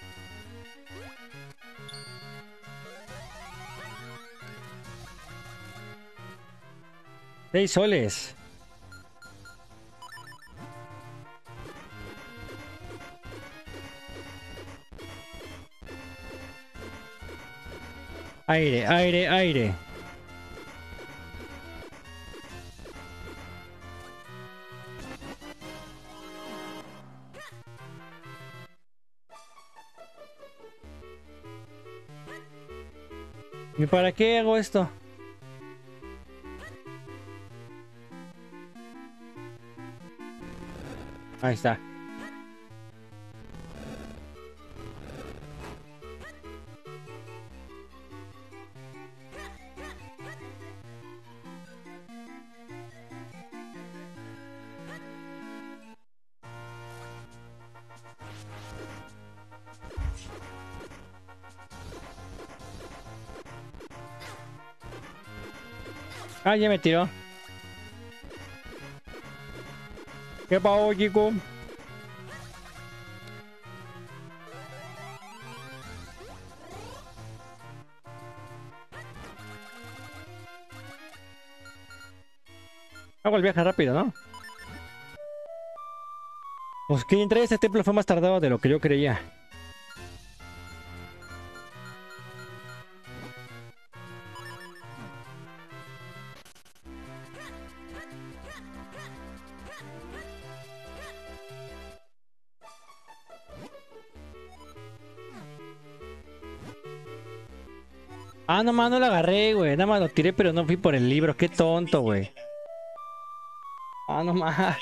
$6. Aire, aire, aire. ¿Y para qué hago esto? Ahí está. Ah, ya me tiró. ¿Qué pasó, chico? Hago el viaje rápido, ¿no? Pues que entrar a este templo fue más tardado de lo que yo creía. Ah, nomás no lo agarré, güey. Nada más lo tiré, pero no fui por el libro. Qué tonto, güey. Ah, nomás.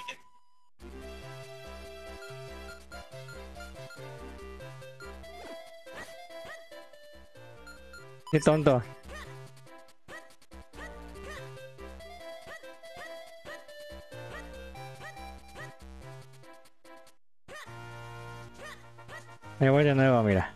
Qué tonto. Me voy de nuevo, mira.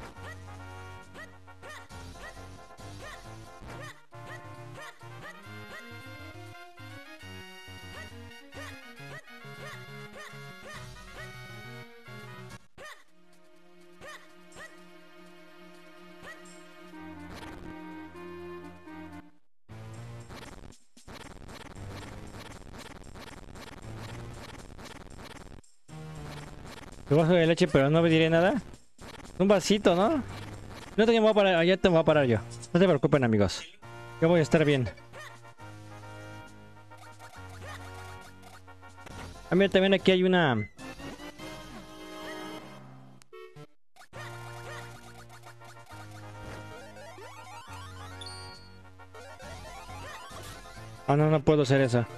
Un vaso de leche, pero no me diré nada. Un vasito, ¿no? No te voy a parar, ya te voy a parar yo. No se preocupen, amigos. Yo voy a estar bien. Ah, mira, también aquí hay una... Ah, no, no puedo hacer eso.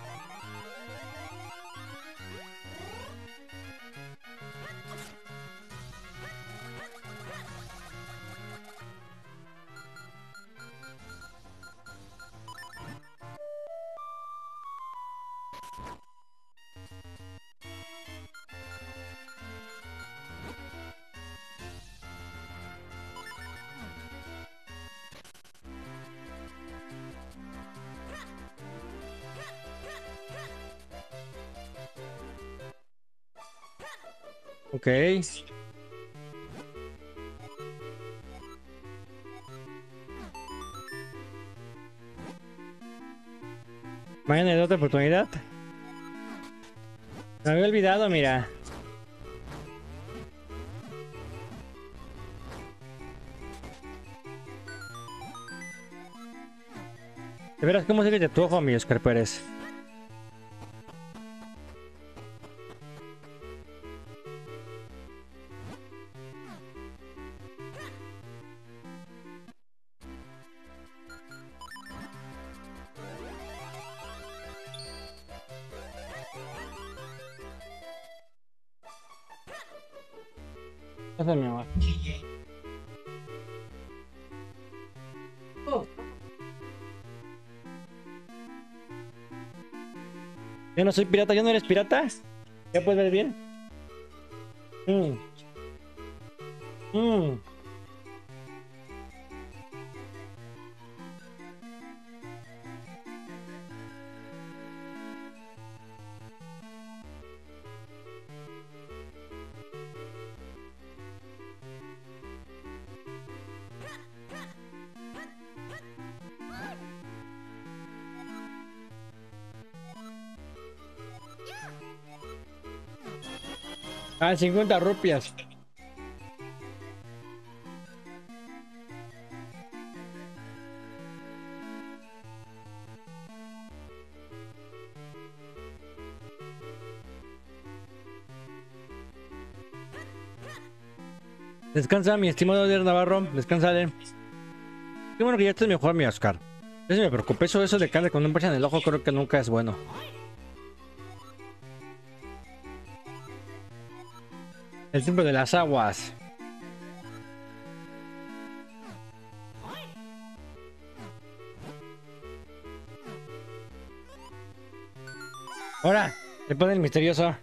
Ok. Mañana hay otra oportunidad. Me había olvidado, mira. De veras, ¿cómo sigue de tu ojo, mi Oscar Pérez? Eso es mi amor. Yo no soy pirata, ¿yo no eres pirata? ¿Ya puedes ver bien? Mm. Mm. Ah, 50 rupias. Descansa, mi estimado Eder Navarro. Descansa, Eder. Qué bueno que ya estés mejor, mi Oscar. Eso me preocupé. Eso de que ande con un parche en el ojo creo que nunca es bueno. El templo de las aguas. Ahora, le pone el misterioso.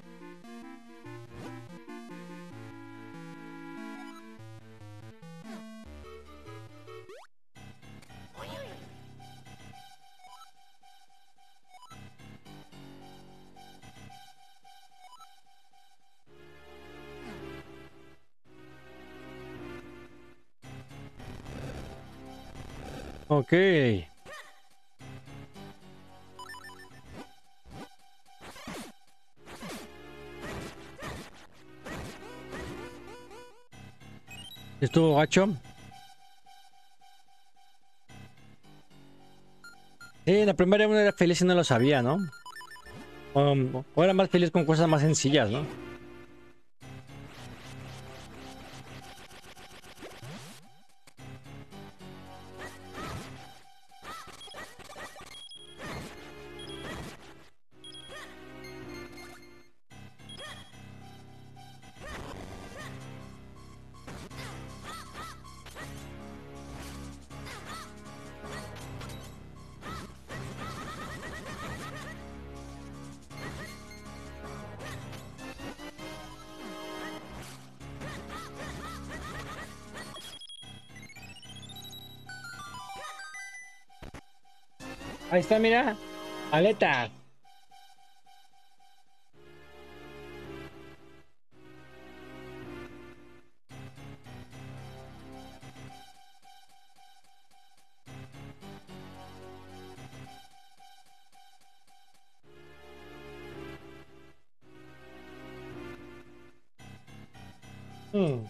Ok. Estuvo gacho. La primera uno era feliz y no lo sabía, ¿no? O era más feliz con cosas más sencillas, ¿no? Ahí está, mira. Aleta. Mm.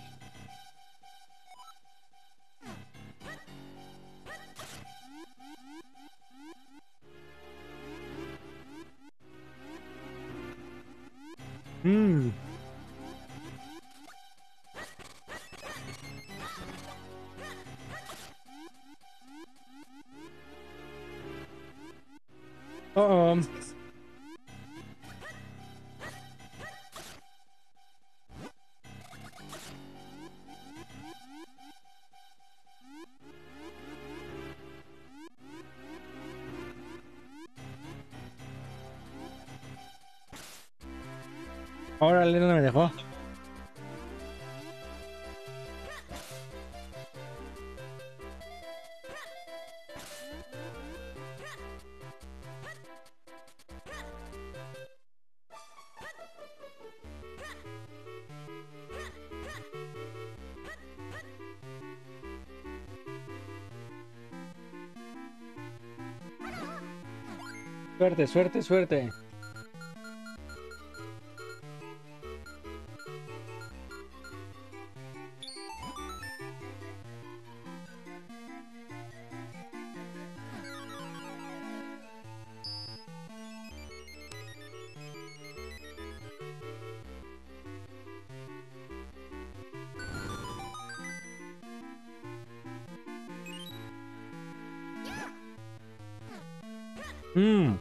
Mm. Oh, oh. Órale, no me dejó. Suerte, suerte, suerte. Mm.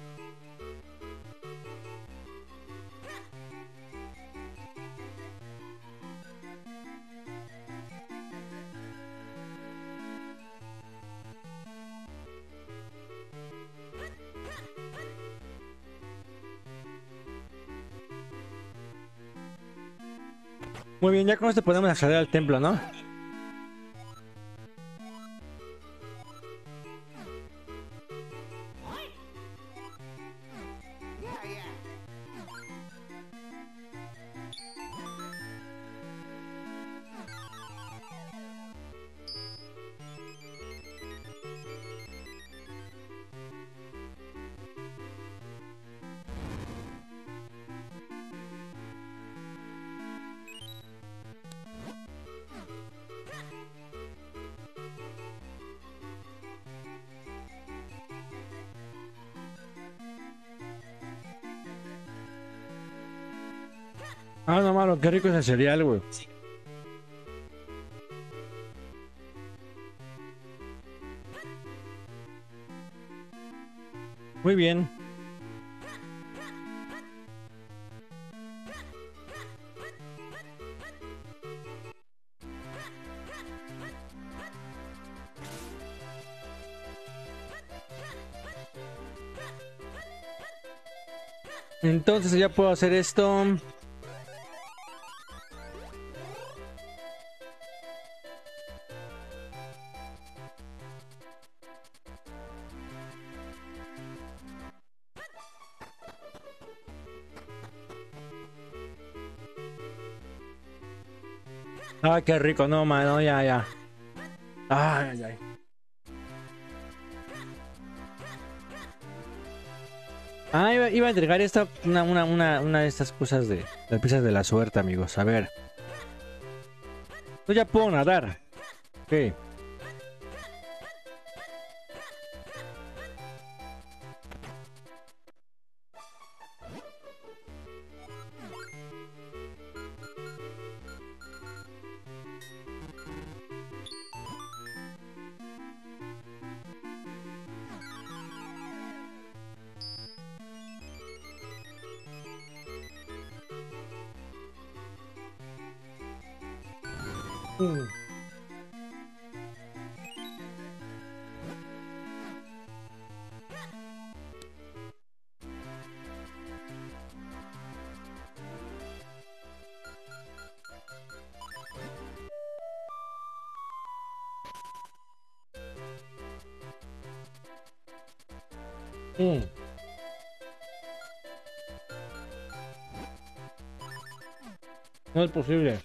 Muy bien, ya con esto podemos acceder al templo, ¿no? Ah, no, malo, qué rico es el cereal, güey. Sí. Muy bien. Entonces ya puedo hacer esto. Ah, qué rico, no, mano, ya, ya. Ay, ay, ay. Ah, iba a entregar esta, una de estas cosas de las piezas de la suerte, amigos. A ver. Yo ya puedo nadar. Ok. Mm. Mm. No es posible.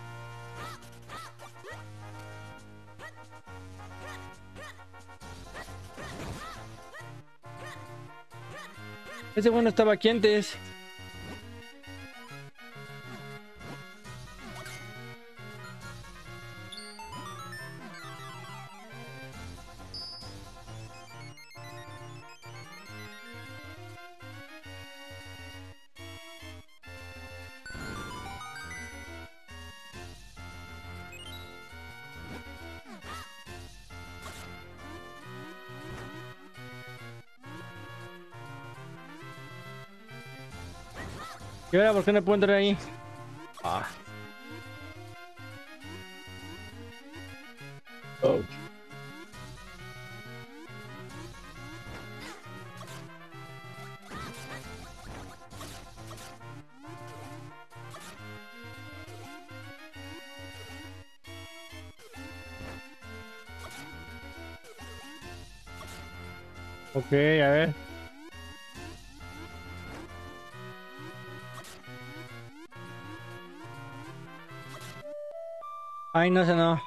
Ese bueno estaba aquí antes. ¿Y ahora por qué no puedo entrar ahí? Ah. Oh. Ok, a ver. Ay, no sé, no.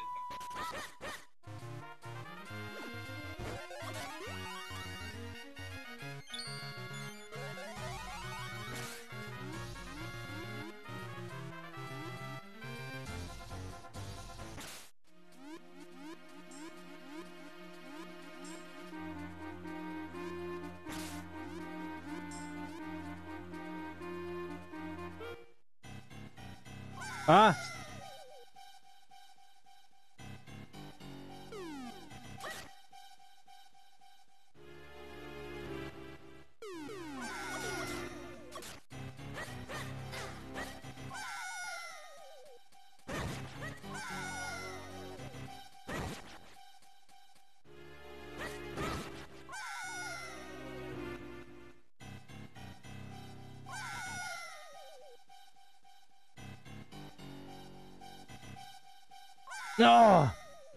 Ah. No.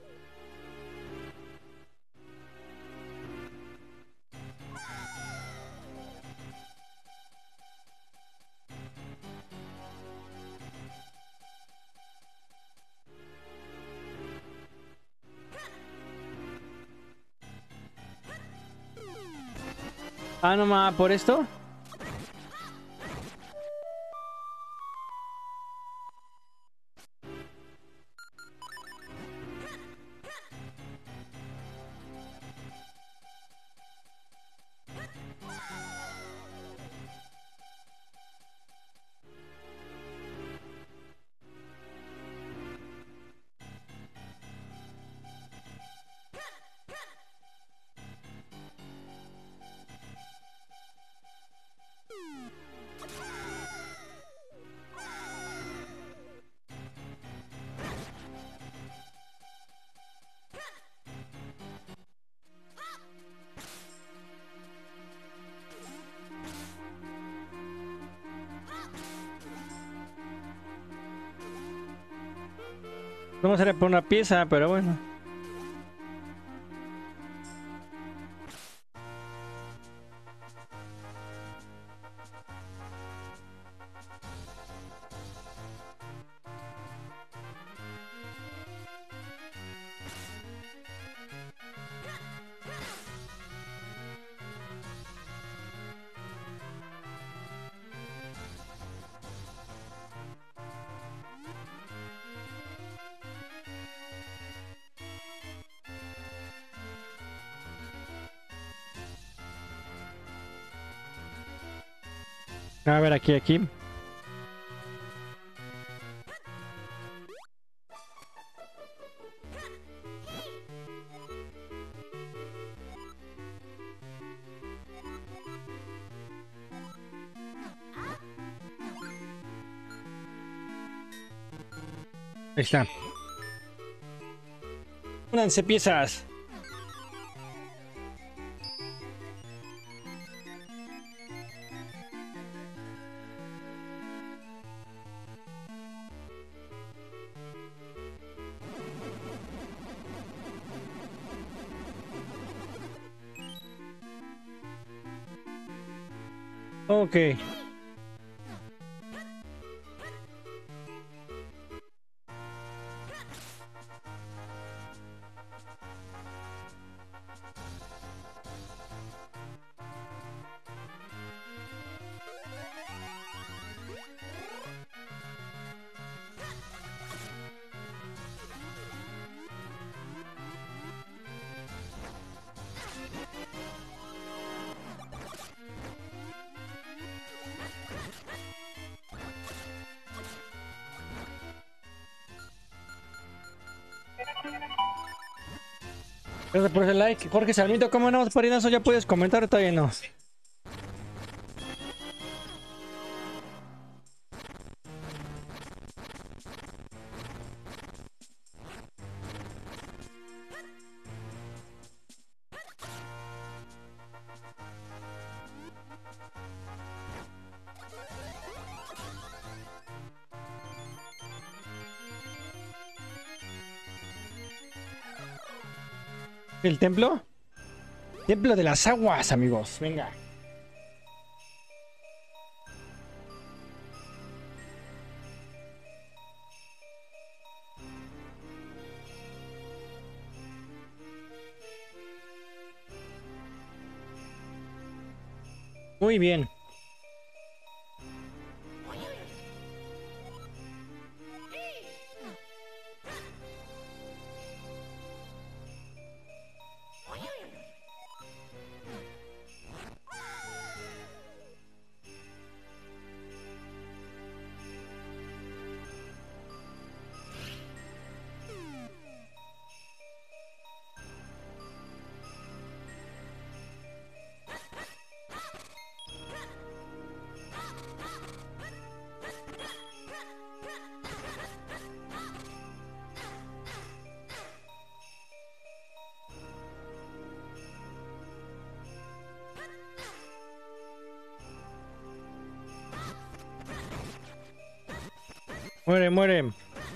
Ah, no más, ¿por esto? No sería por una pieza, pero bueno. A ver, aquí. Ahí está. Únanse piezas. Ok. Gracias por ese like. Jorge Sarmiento, ¿cómo no? Parinazo, ya puedes comentar o todavía no. ¿El templo? Templo de las aguas, amigos. Venga. Muy bien. Muere, muere.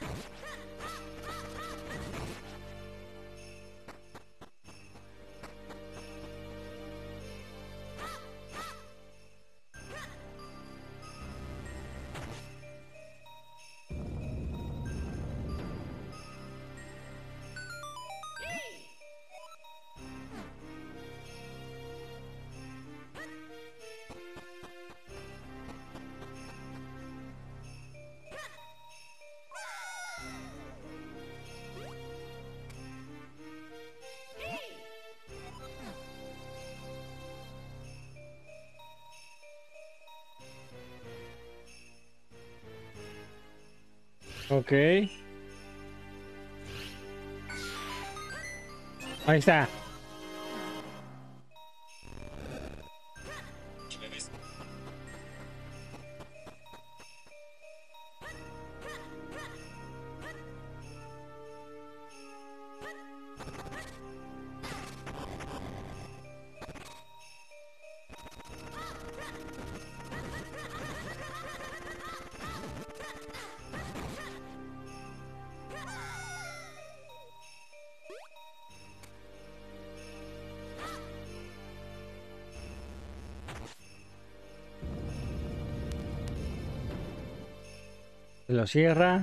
Ok. Ahí está. Y me ves. Se lo cierra.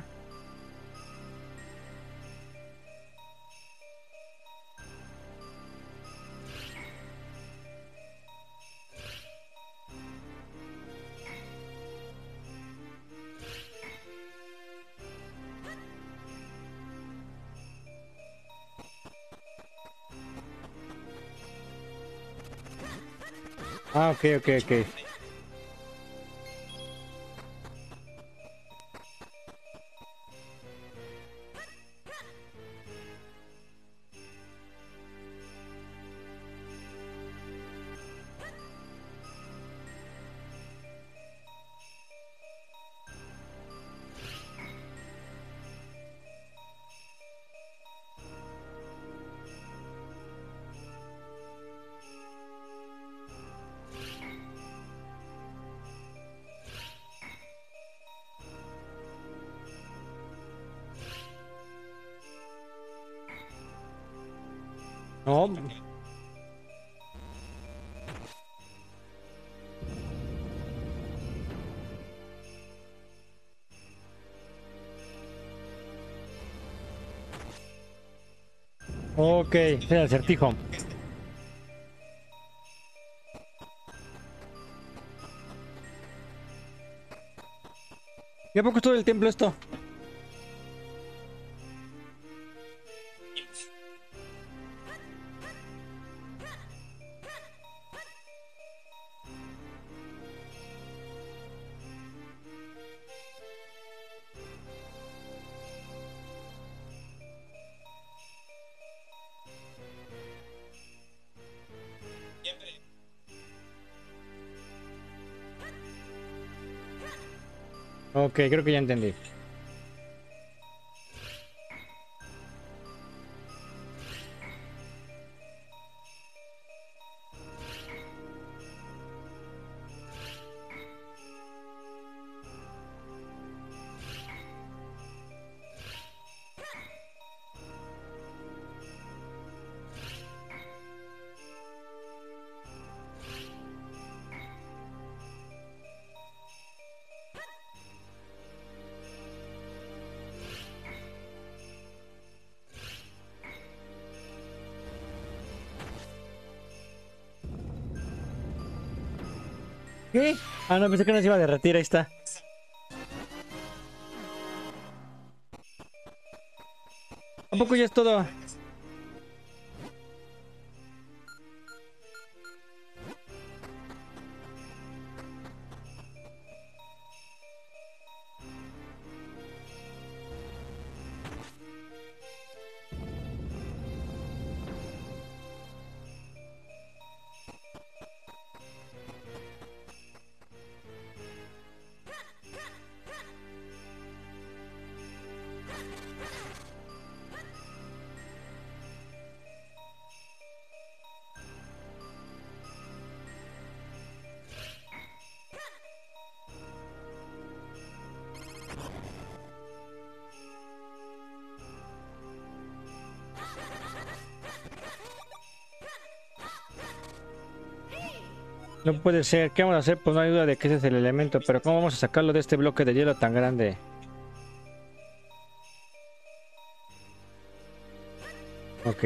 Ah, ok, ok, ok. No. Ok, es el acertijo. ¿Y a poco es todo el templo esto? Siempre. Ok, creo que ya entendí. ¿Qué? Ah, no, pensé que no se iba a derretir, ahí está. ¿A poco ya es todo? No puede ser. ¿Qué vamos a hacer? Pues no hay duda de que ese es el elemento. Pero ¿cómo vamos a sacarlo de este bloque de hielo tan grande? Ok.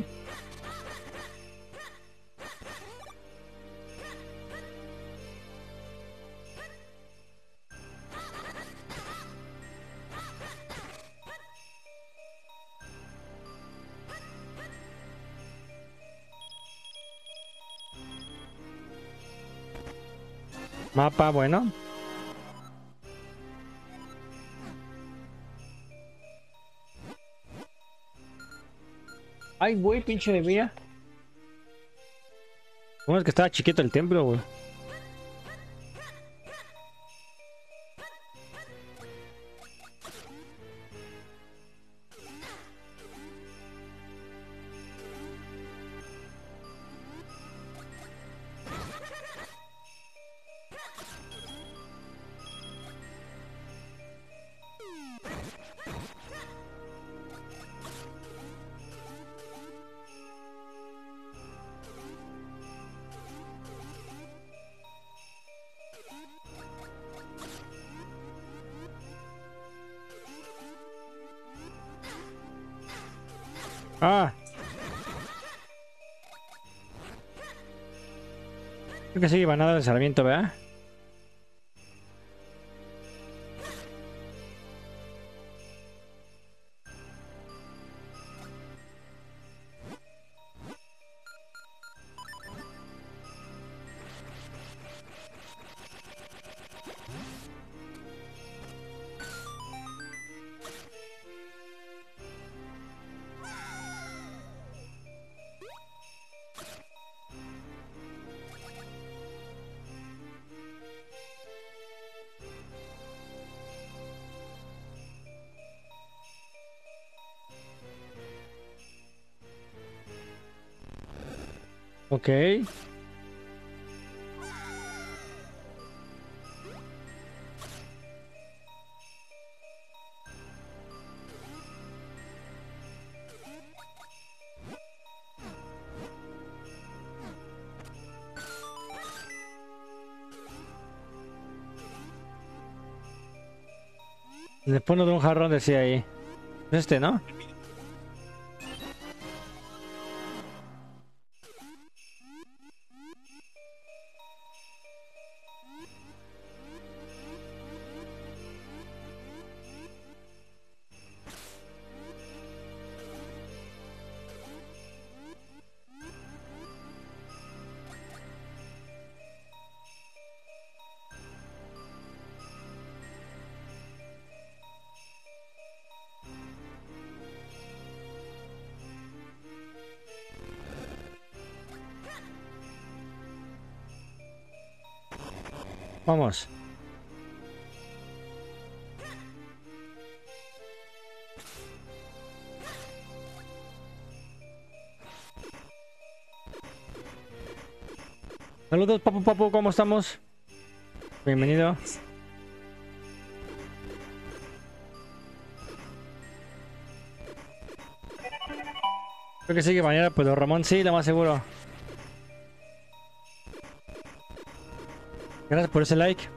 Mapa, bueno. Ay, güey, pinche de mía. ¿Cómo es que estaba chiquito el templo, güey? Ah. Creo que sí, van a dar el Sarmiento, ¿verdad? Ok. Después nos da un jarrón, decía ahí. Es este, ¿no? Vamos. Saludos, papu, papu, ¿cómo estamos? Bienvenido. Creo que sigue mañana, pues Ramón sí, lo más seguro. Gracias por ese like.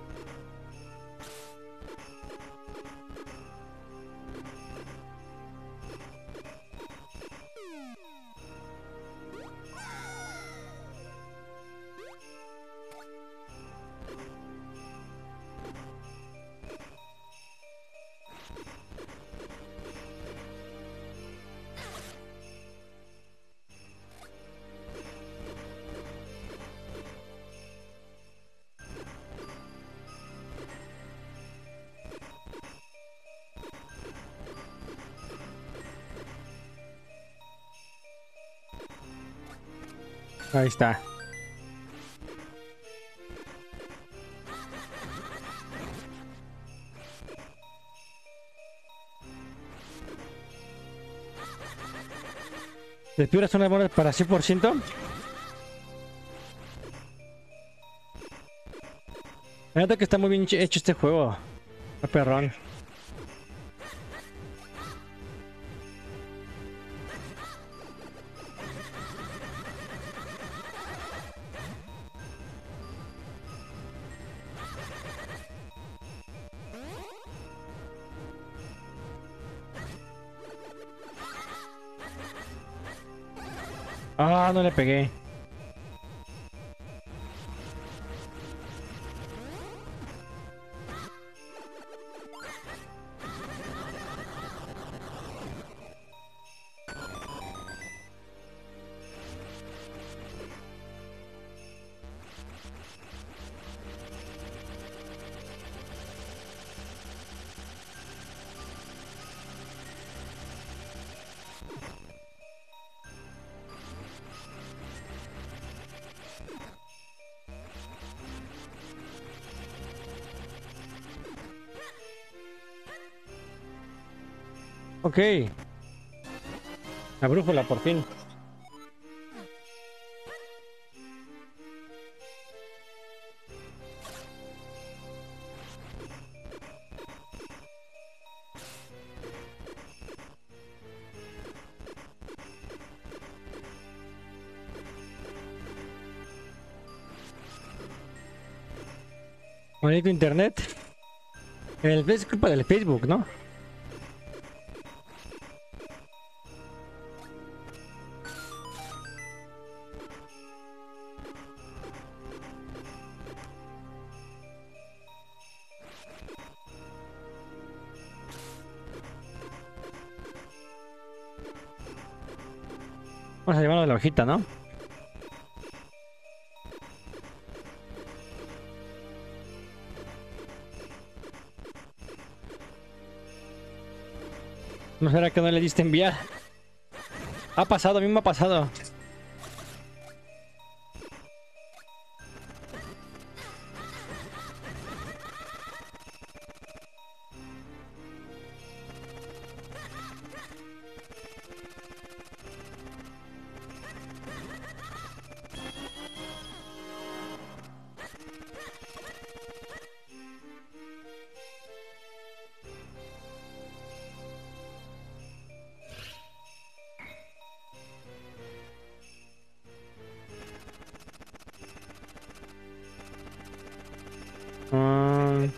Ahí está. ¿Las piedras son buenas para 100%? La neta que está muy bien hecho este juego. Está perrón. Ah, no le pegué. Ok. La brújula, por fin. Bonito internet. Es culpa del Facebook, ¿no? Vamos a llevarlo de la hojita, ¿no? ¿No será que no le diste enviar? Ha pasado, a mí me ha pasado. Mm,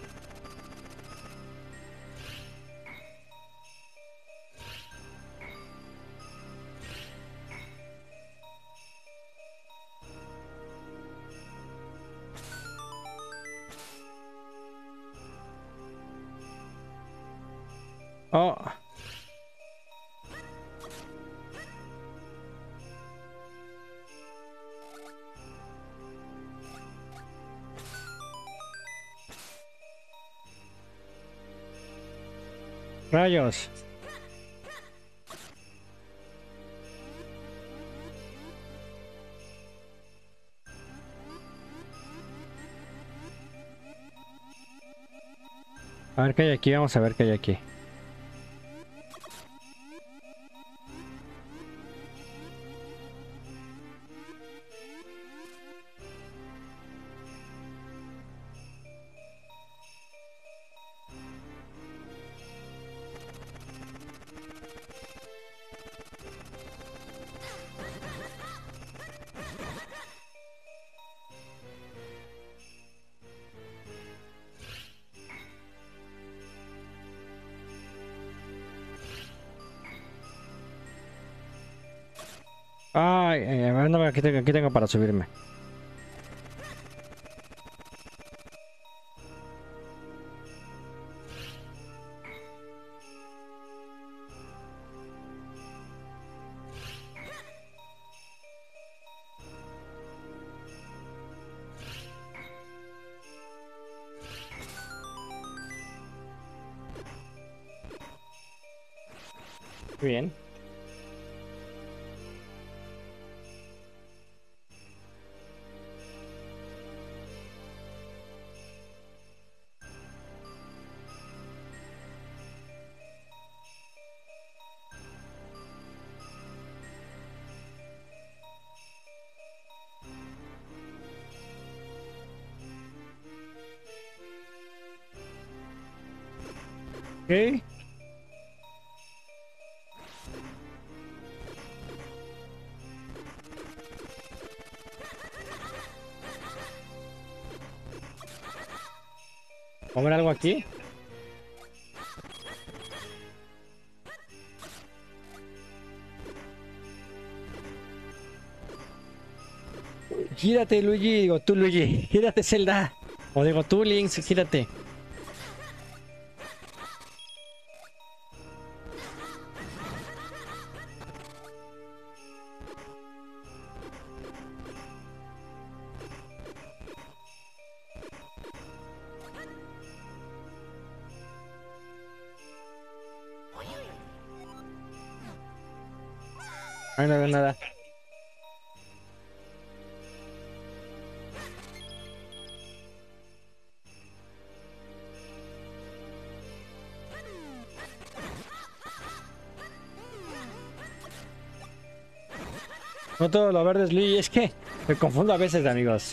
oh, rayos. A ver qué hay aquí, vamos a ver qué hay aquí. Ay, a ver, no, aquí tengo para subirme. Bien. Ok. ¿Comer algo aquí? Gírate, Luigi. Digo, tú, Luigi. Gírate, Zelda. O digo, tú, Link, gírate. Ay, no veo nada. No todo lo verde es Luigi. Es que me confundo a veces, amigos.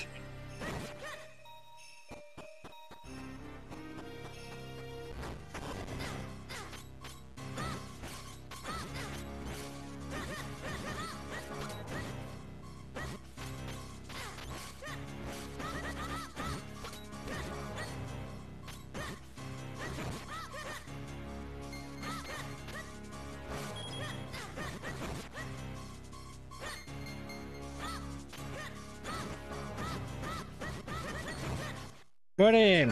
¡Mueren!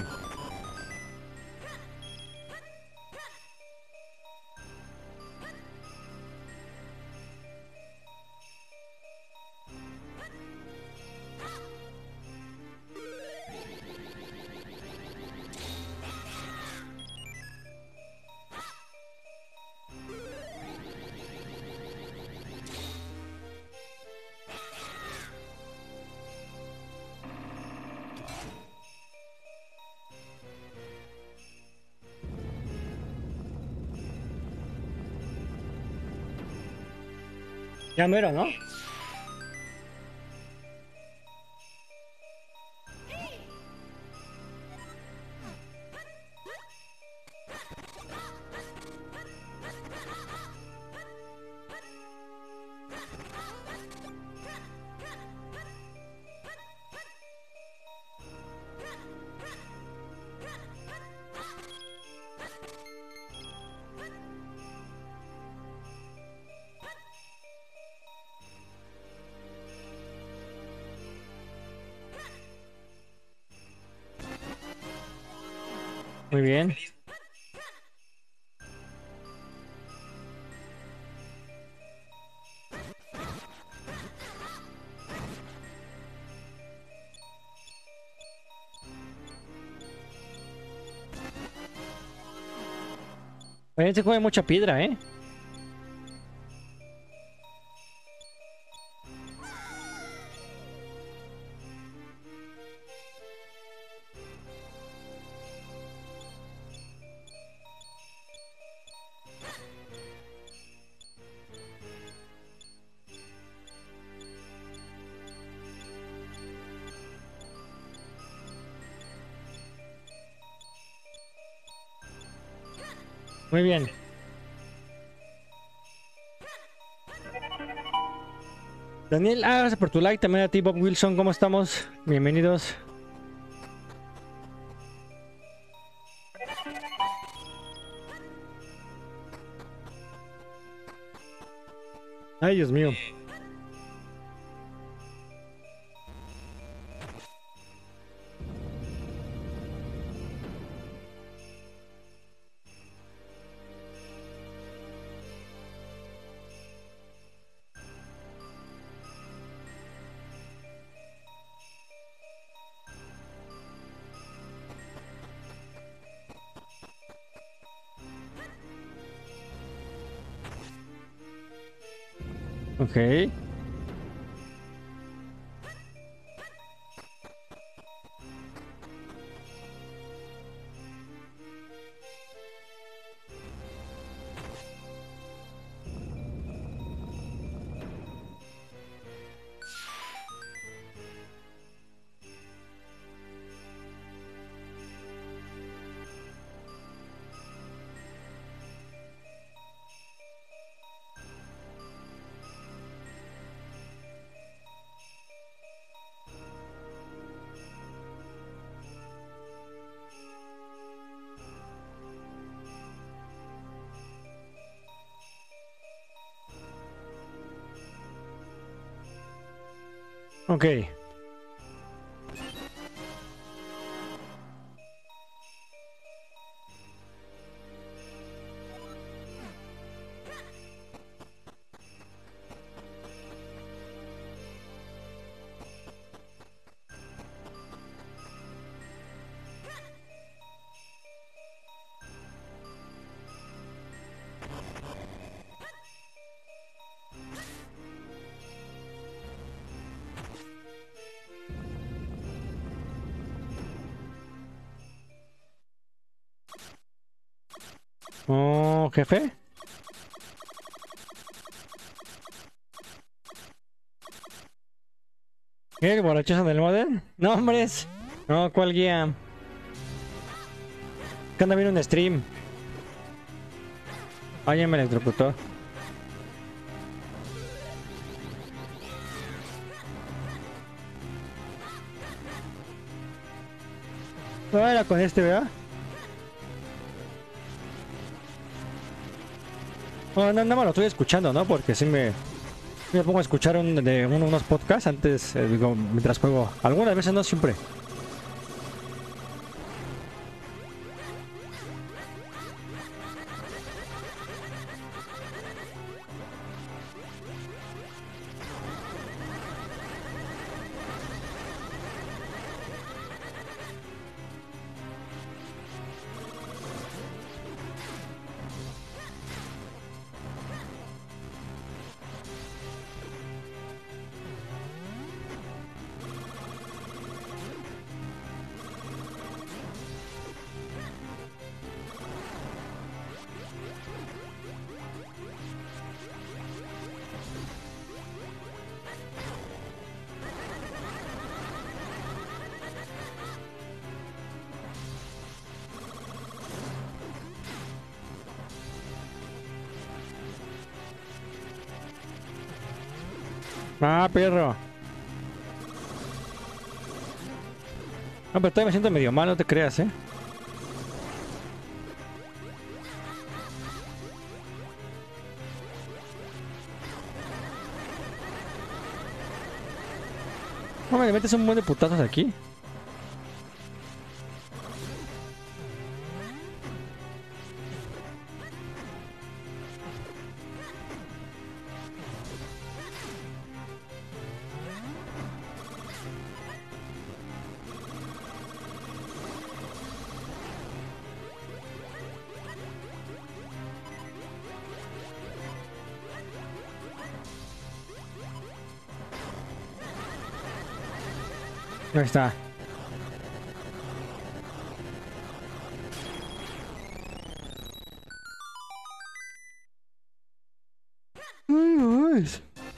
Ya mero, ¿no? Muy bien. Oye, se juega mucha piedra, ¿eh? Muy bien. Daniel, gracias por tu like. También a ti, Bob Wilson. ¿Cómo estamos? Bienvenidos. Ay, Dios mío. Ok. Ok. Oh, jefe. ¿Qué? ¿El borrachoso del modem? No, hombres. No, ¿cuál guía? Que anda viendo un stream. Ay, ya me electrocutó. No era con este, ¿verdad? No, nada más lo estoy escuchando, ¿no? Porque sí me pongo a escuchar unos podcasts antes, digo, mientras juego. Algunas veces, no siempre. Ah, perro. No, pero todavía me siento medio mal, no te creas, ¿eh? No me metes un buen de putazos aquí. Ahí está. Uy.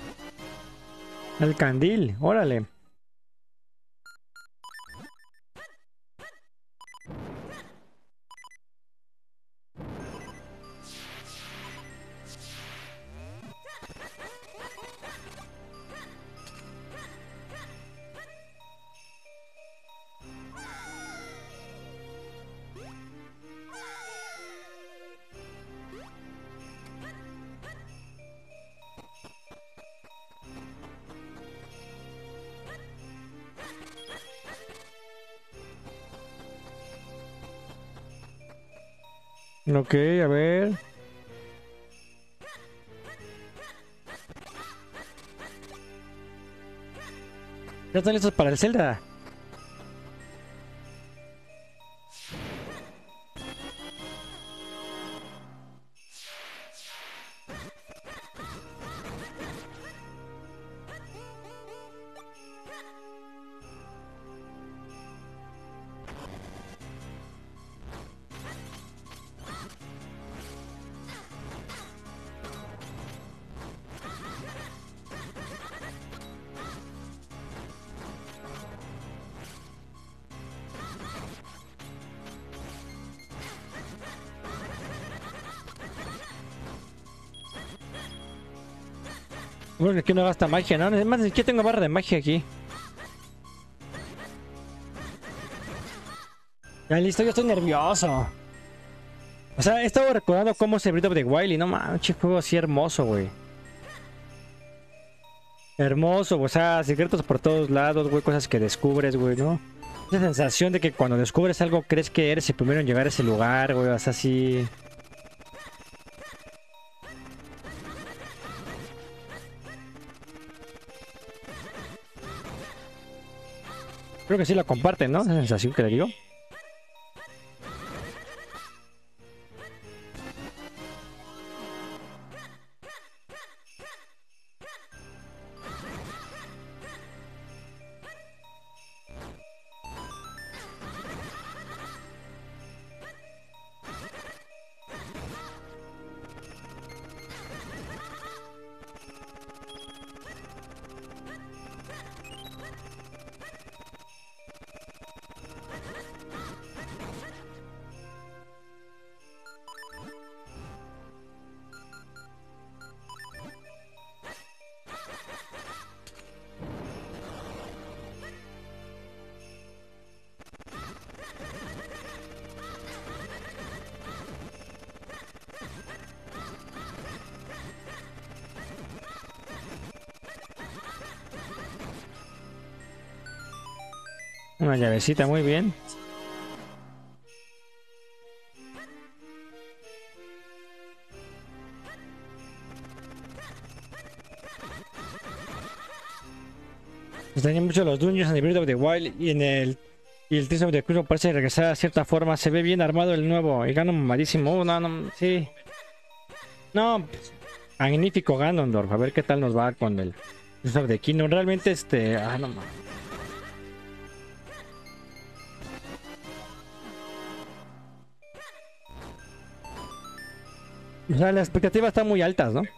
El candil, órale. Ok, a ver. Ya están listos para el Zelda. Bueno, aquí no gasta magia, ¿no? Además, es que tengo barra de magia aquí. Ya listo, yo estoy nervioso. O sea, he estado recordando cómo es el Breath of the Wild y no manches, juego así hermoso, güey. Hermoso, o sea, secretos por todos lados, güey, cosas que descubres, güey, ¿no? Esa sensación de que cuando descubres algo crees que eres el primero en llegar a ese lugar, güey, o sea, así. Creo que sí la comparten, ¿no? Esa sensación que le digo. Una llavecita, muy bien. Extrañé mucho los dungeons en el Breath of the Wild y en el... Y el Tears of the Kingdom parece regresar a cierta forma. Se ve bien armado el nuevo. Y Ganon mamadísimo. No, no, sí. No, magnífico Ganondorf. A ver qué tal nos va con el Tears of the Kingdom. Realmente, no mames. O sea, las expectativas están muy altas, ¿no?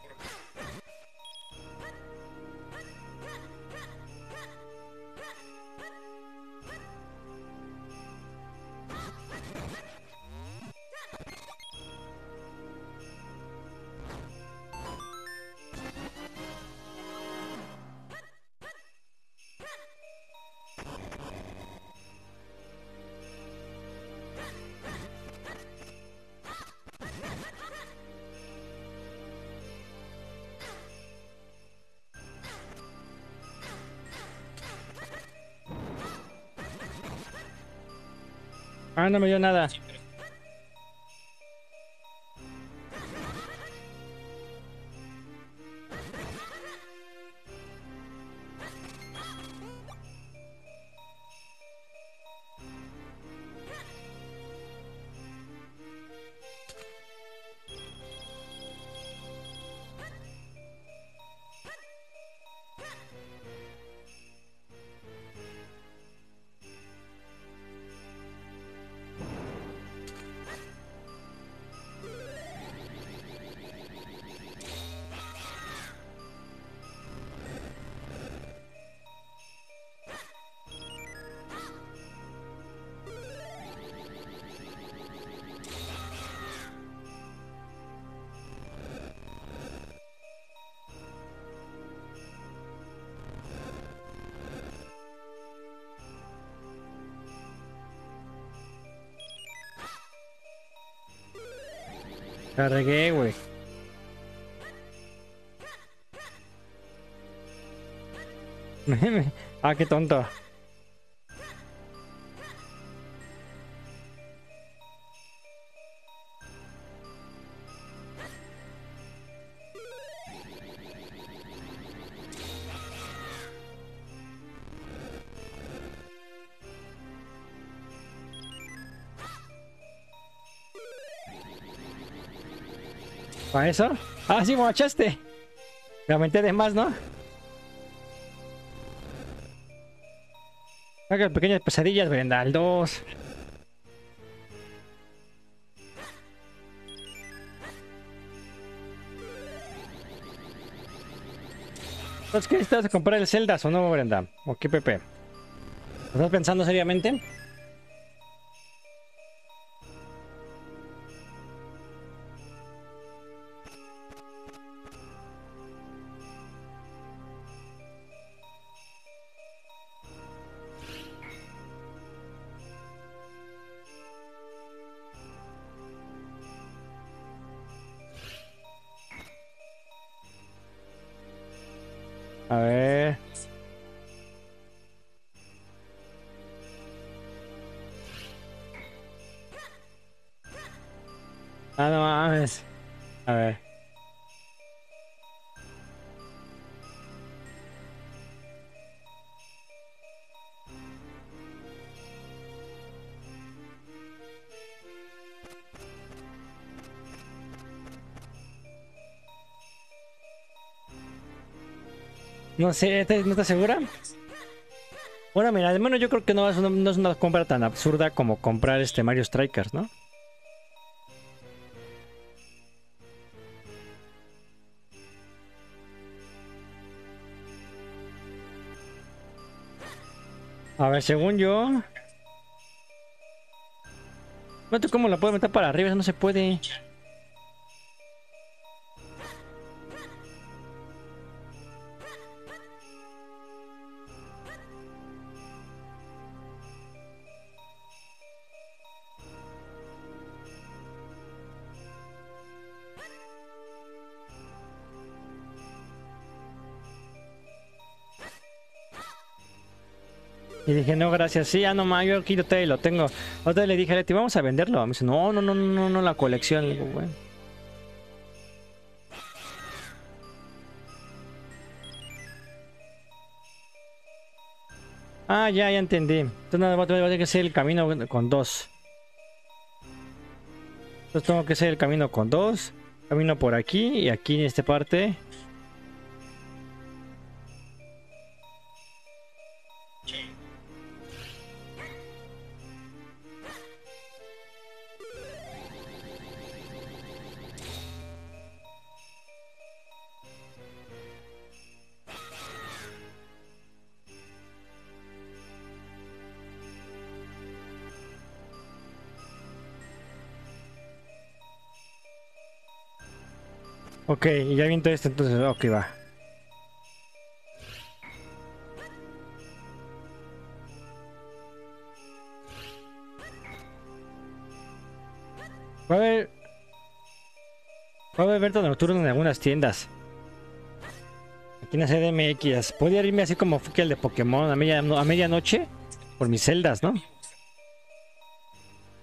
Ah, no me dio nada. Sí, pero Cargué, güey. Ah, qué tonto. ¿Para eso? Ah, sí, mochaste. Me aumenté de más, ¿no? Haga pequeñas pesadillas, Brenda. Al 2. Entonces, ¿qué estás a comprar el Zelda o no, Brenda? ¿O qué, Pepe? ¿Lo estás pensando seriamente? A ver. Ah, no mames. A ver. No sé, ¿no estás segura? Bueno, mira, al menos yo creo que no es una compra tan absurda como comprar este Mario Strikers, ¿no? A ver, según yo. No, ¿tú cómo la puedes meter para arriba? Eso no se puede. Y dije, no, gracias. Sí, no más, yo aquí lo tengo. Otra vez le dije a Leti, vamos a venderlo. Me dice, no, no, no, no, no, la colección. Le digo, bueno. Ah, ya entendí. Entonces nada más voy a tener que hacer el camino con dos. Entonces tengo que hacer el camino con dos. Camino por aquí y aquí en esta parte. che, Ok, y ya viento esto, entonces, ok, va. Va a haber, va a haber venta nocturna en algunas tiendas. Aquí en la CDMX. Podría irme así como fue el de Pokémon a medianoche por mis celdas, ¿no? amigos.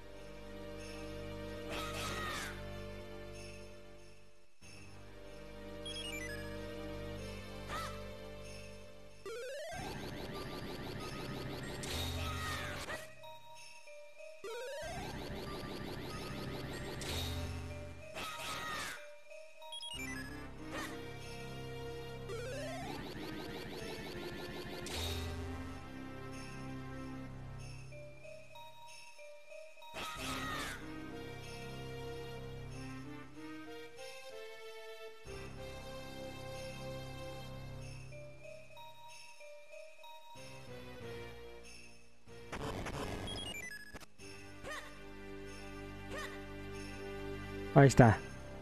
Ahí está.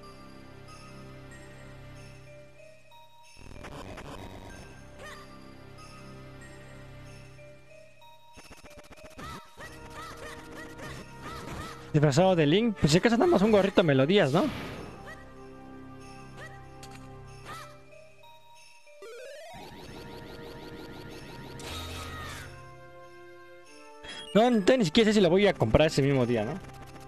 Disfrazado de Link. Pues si acaso nada más un gorrito de melodías, ¿no? No, entonces ni siquiera sé si lo voy a comprar ese mismo día, ¿no?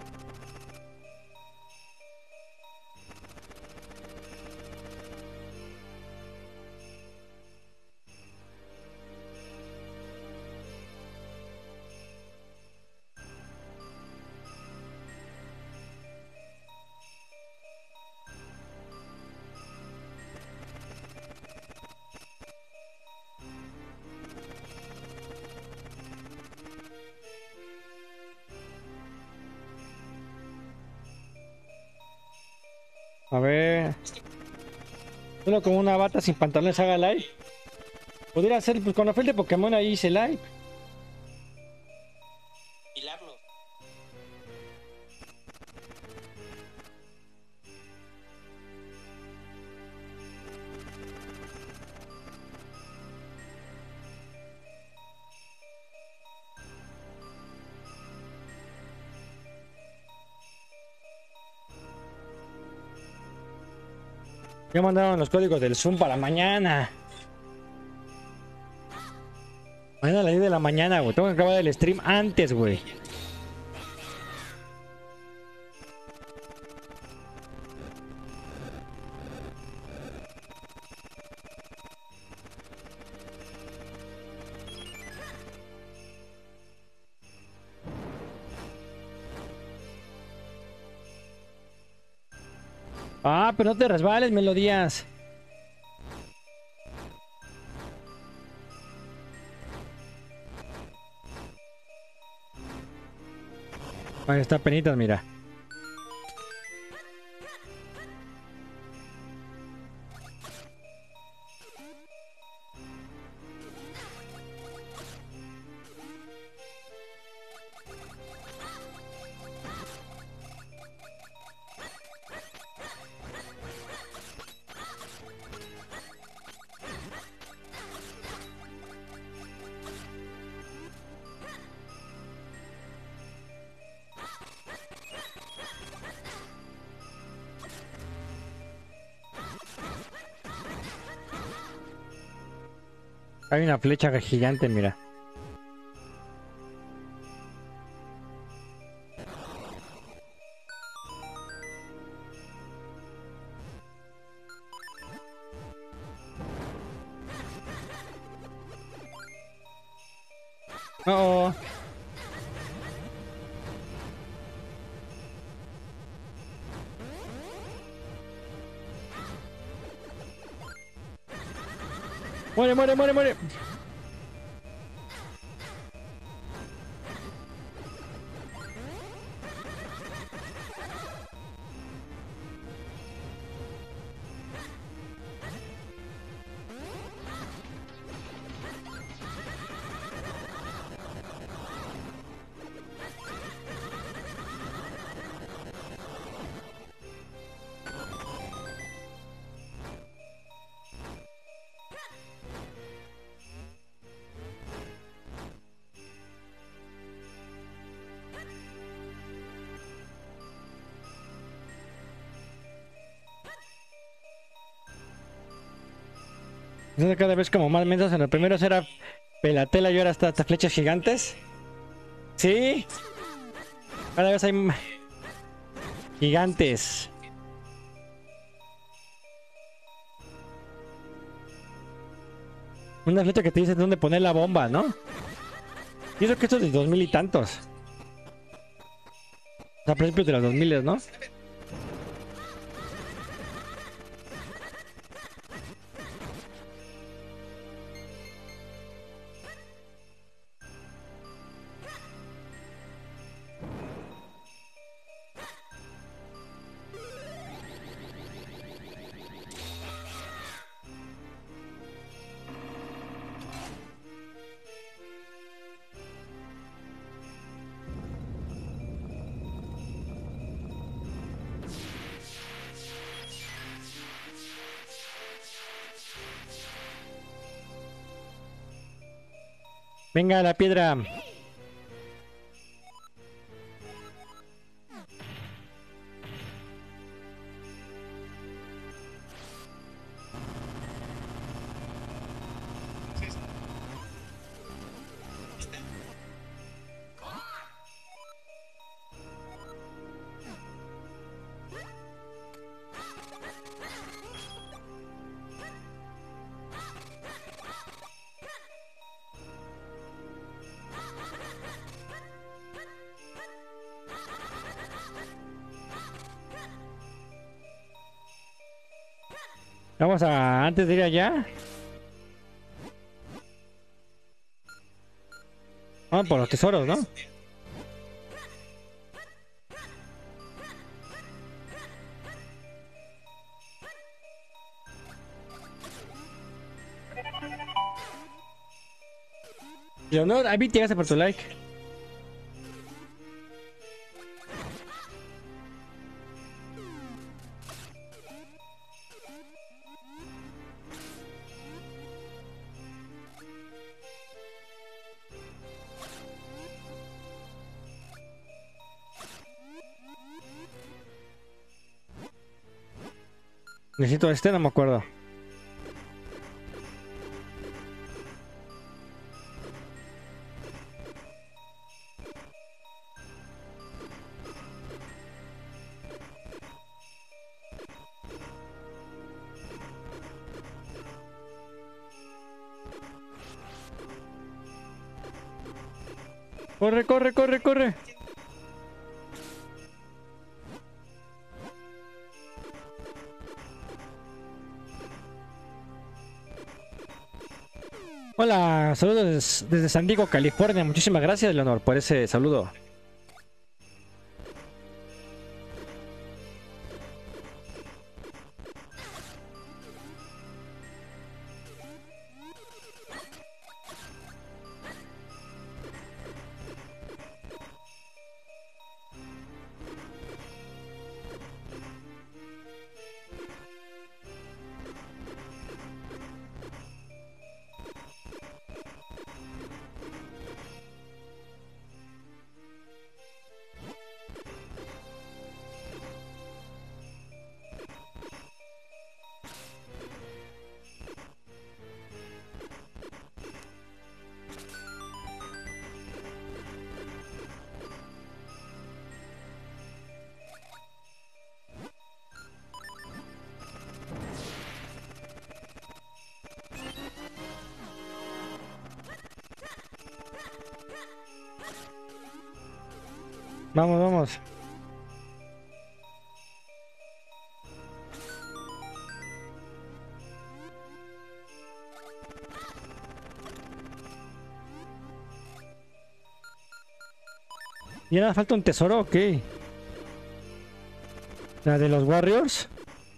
A ver. Uno con una bata sin pantalones haga live. Podría ser, pues con la de Pokémon ahí hice live. Hilarlo. Ya mandaron los códigos del Zoom para mañana. Mañana a las 10 de la mañana, güey. Tengo que acabar el stream antes, güey. Ah, pero no te resbales, melodías. Ahí está, penitas, mira. Hay una flecha gigante, mira. Oh, muere, muere, muere, muere. Entonces cada vez como más mensos. En el primero era pelatela y ahora hasta flechas gigantes. Sí, cada vez hay gigantes. Una flecha que te dice dónde poner la bomba, ¿no? Y eso que esto es de 2000 y tantos. O sea, a principios de los 2000, ¿no? Venga, la piedra. Sí, sí. ¿Viste? Vamos a, antes de ir allá, vamos por los tesoros, ¿no? Leonor, a mí te gracias por tu like. Necesito este, no me acuerdo. Corre, corre, corre, corre. Hola, saludos desde San Diego, California. Muchísimas gracias, Leonor, por ese saludo. Vamos, vamos. ¿Y ahora falta un tesoro? Ok. ¿La de los Warriors?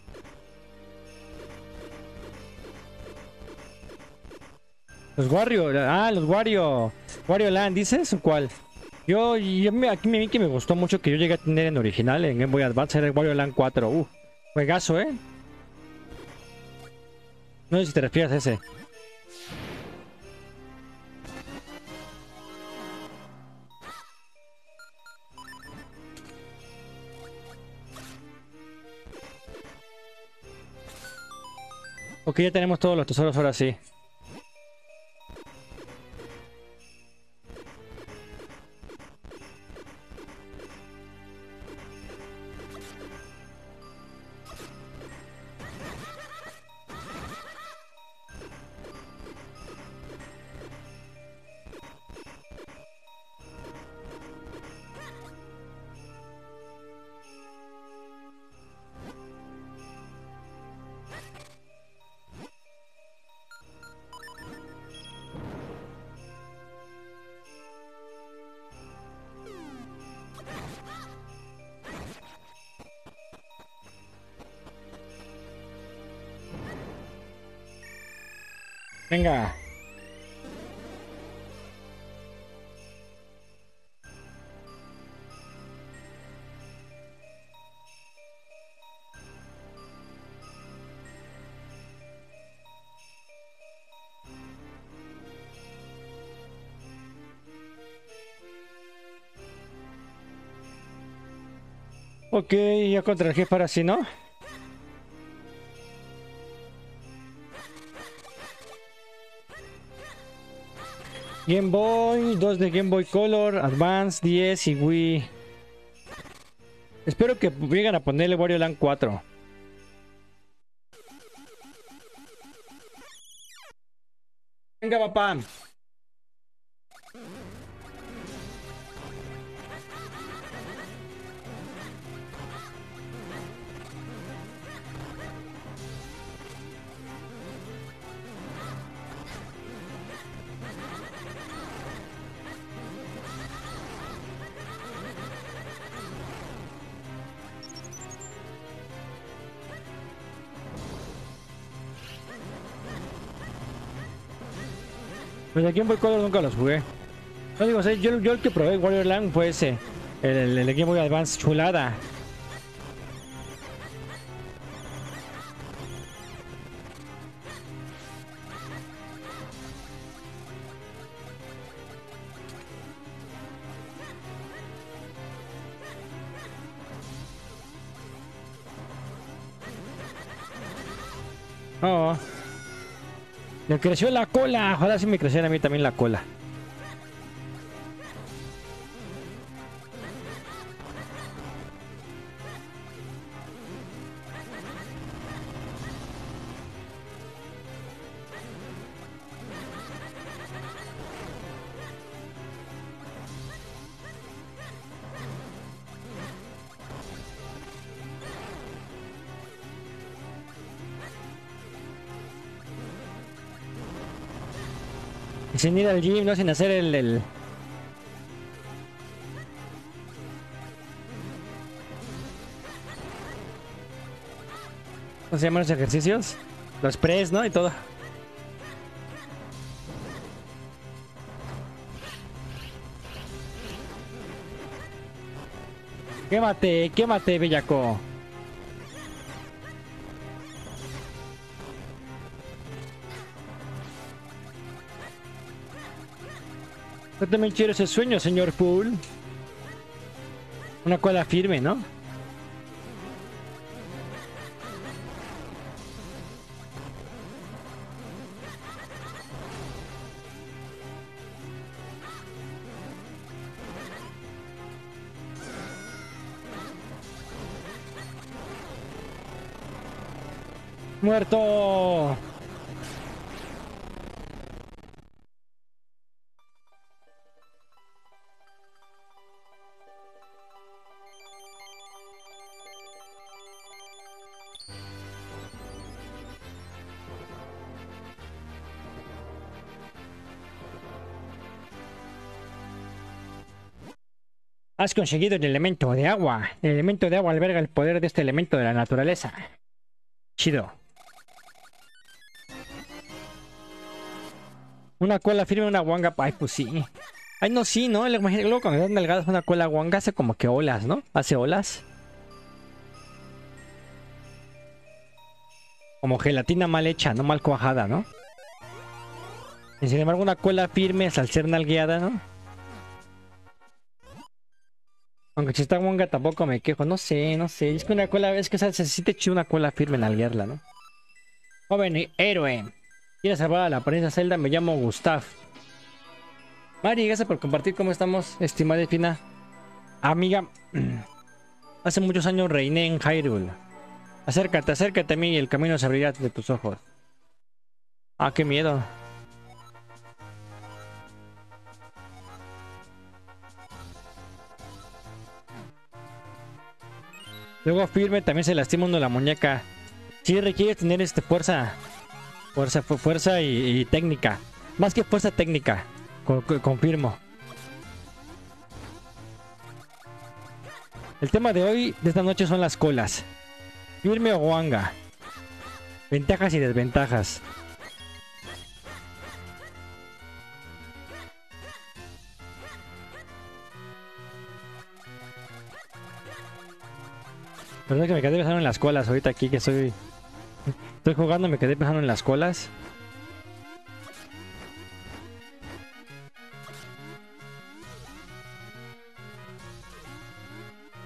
Los Wario, los Wario. Wario Land, ¿dices? ¿O cuál? Aquí me vi que me gustó mucho que yo llegué a tener en original en Game Boy Advance, era el Wario Land 4. Juegazo, ¿eh? No sé si te refieres a ese. Ok, ya tenemos todos los tesoros ahora sí. Venga. Ok, ya contra el jefe ahora sí, ¿no? Game Boy, 2 de Game Boy Color, Advance, 10 y Wii. Espero que lleguen a ponerle Wario Land 4. Venga, papá. Pues el Game Boy Color nunca los jugué. No digo, o sea, yo el que probé Wario Land fue ese. El Game Boy Advance, chulada. Oh, le creció la cola. Ojalá sí me creciera a mí también la cola. Sin ir al gym, no sin hacer el... ¿Cómo se llaman los ejercicios? Los press, ¿no? Y todo. Quémate, quémate, bellaco. Yo también quiero ese sueño, señor Pool. Una cola firme, ¿no? ¡Muerto! Has conseguido el elemento de agua. El elemento de agua alberga el poder de este elemento de la naturaleza. Chido. Una cola firme, una guanga. Ay, pues sí. Ay, no, sí, ¿no? Luego cuando están delgadas una cola guanga hace como que olas, ¿no? Hace olas. Como gelatina mal hecha, no mal cuajada, ¿no? Y sin embargo una cola firme es al ser nalgueada, ¿no? Aunque si está guanga tampoco me quejo. No sé, no sé. Es que una cola, es que o sea, se siente chido una cola firme nalguearla, ¿no? Joven y héroe. ¿Quieres salvar a la princesa Zelda? Me llamo Gustav. Mari, gracias por compartir cómo estamos, estimada y fina. Amiga, hace muchos años reiné en Hyrule. Acércate, acércate a mí y el camino se abrirá de tus ojos. Ah, qué miedo. Luego firme también se lastima uno la muñeca. Sí requiere tener fuerza. Fuerza y técnica. Más que fuerza técnica. Confirmo. El tema de hoy, de esta noche, son las colas. Firme o guanga. Ventajas y desventajas. Perdón que me quedé pensando en las colas ahorita aquí que estoy jugando, me quedé pensando en las colas.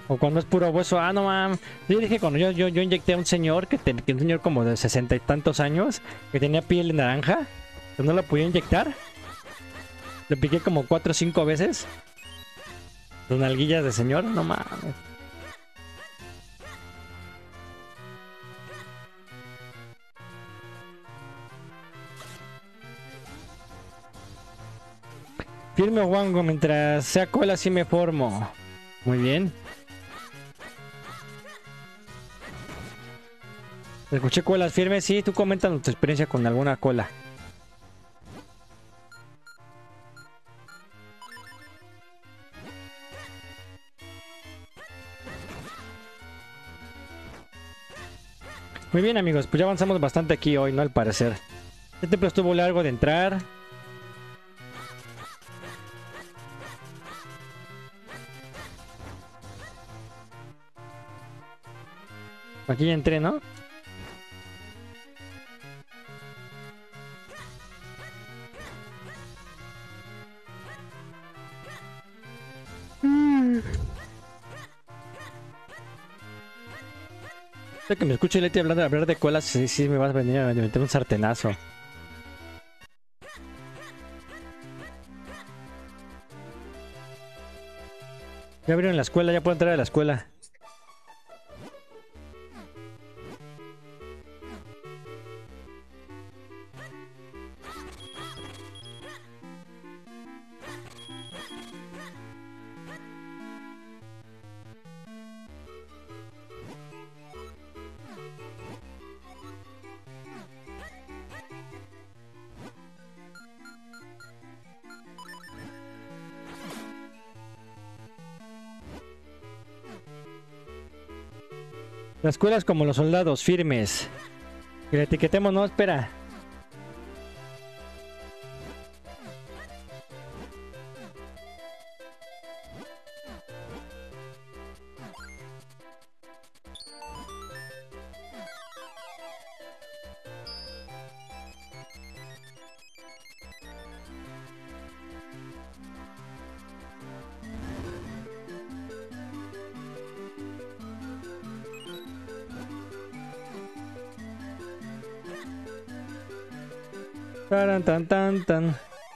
O cuando es puro hueso, ah, no mames. Yo dije cuando yo inyecté a un señor, que un señor como de 60 y tantos años, que tenía piel naranja, que no lo podía inyectar. Le piqué como 4 o 5 veces. Sus nalguillas de señor, no mames. Firme o guango, mientras sea cola sí me formo. Muy bien. Escuché colas firmes, sí, tú comentas tu experiencia con alguna cola. Muy bien amigos, pues ya avanzamos bastante aquí hoy, ¿no? Al parecer. Este templo estuvo largo de entrar. Aquí ya entré, ¿no? Sé que me escuche Leti hablar de colas, sí, sí me vas a venir a meter un sartenazo. Ya abrieron la escuela, ya puedo entrar a la escuela. La escuela es como los soldados, firmes. Que la etiquetemos, no, espera. Taran, tan, tan, tan.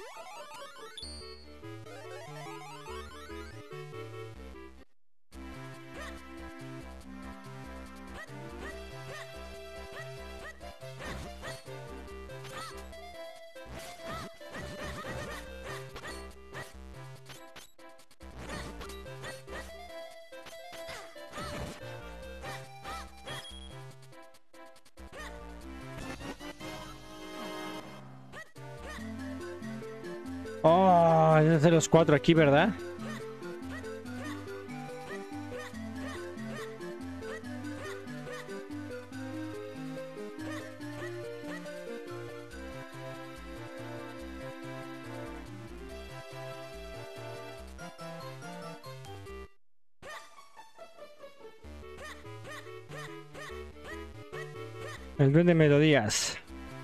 Oh, es de los 4 aquí, ¿verdad? El duende melodías.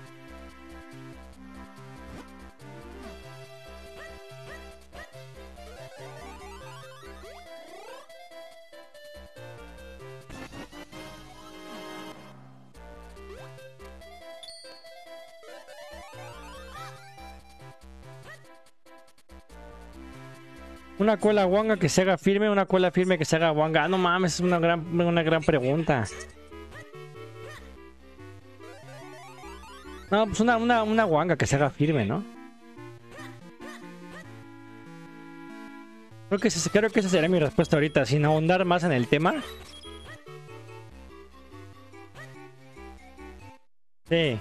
Una cola guanga que se haga firme, una cola firme que se haga guanga. Ah, no mames, es una gran pregunta. No, pues una guanga que se haga firme, ¿no? Creo que esa sería mi respuesta ahorita, sin ahondar más en el tema. Sí.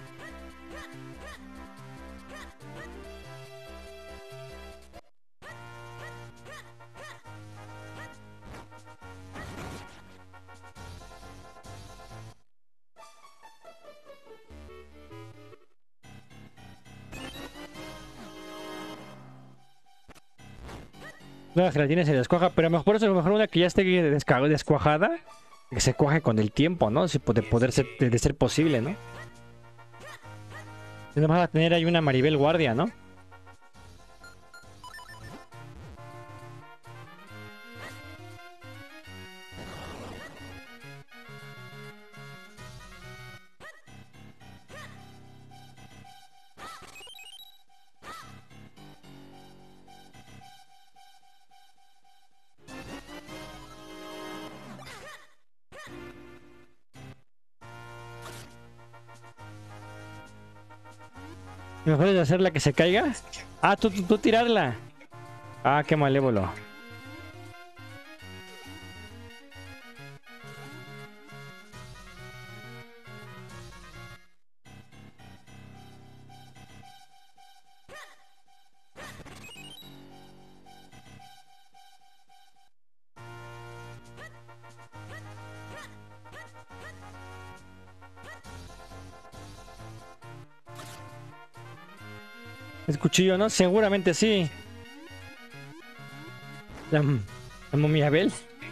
La gelatina se descuaja, pero mejor eso, a lo mejor una que ya esté descuajada, que se cuaje con el tiempo, ¿no? Si de poder ser, de ser posible, ¿no? Vamos a tener ahí una Maribel Guardia, ¿no? Mejor es hacerla que se caiga. Ah, tú tirarla. Ah, qué malévolo. Es cuchillo, ¿no? Seguramente sí. La, la momia Abel.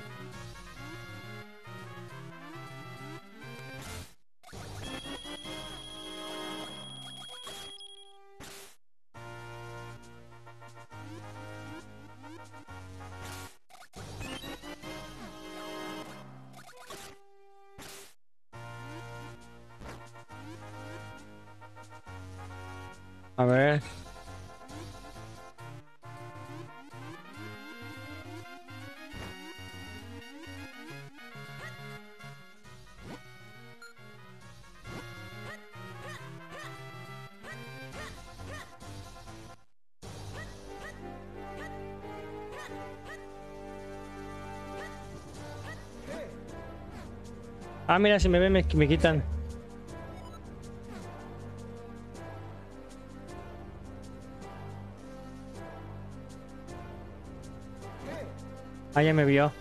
A ver. Ah, mira, si me ven, me quitan. Ah, ya me vio.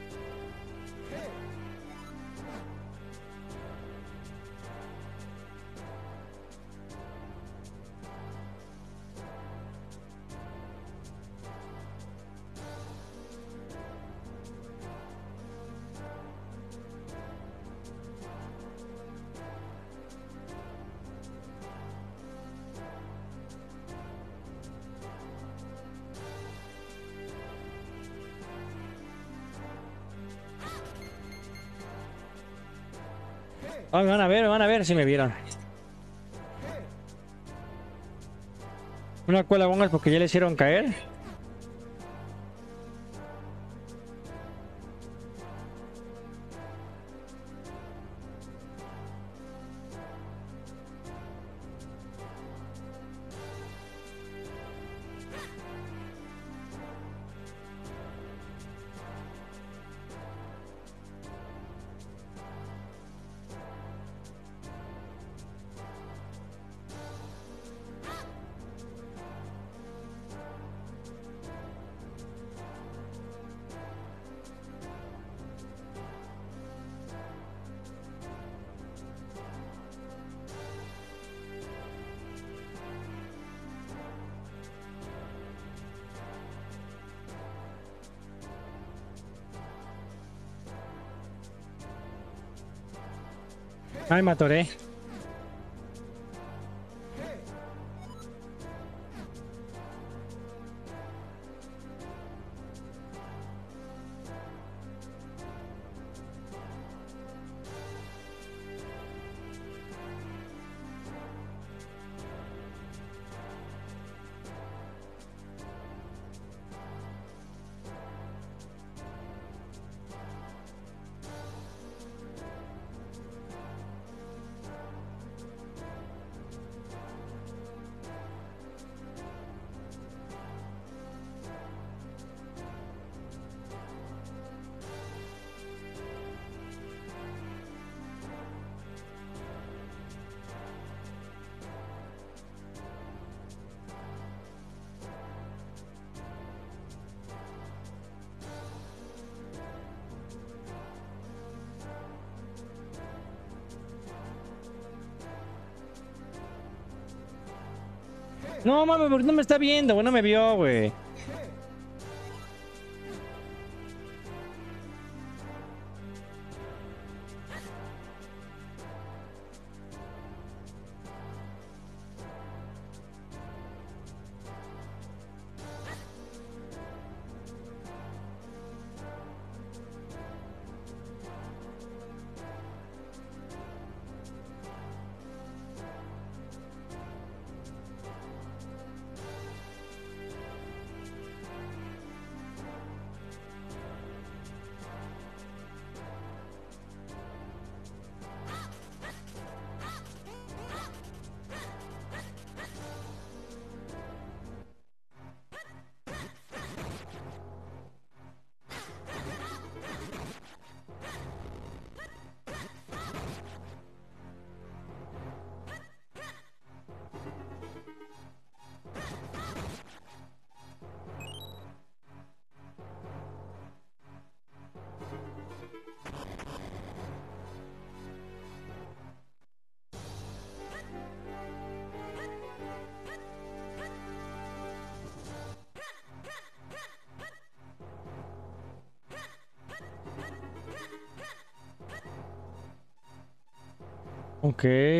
Ah, van a ver si me vieron. Una cola bongas porque ya le hicieron caer. Ay, me atoré. No, mames, porque no me está viendo, güey. No me vio, güey. Ok.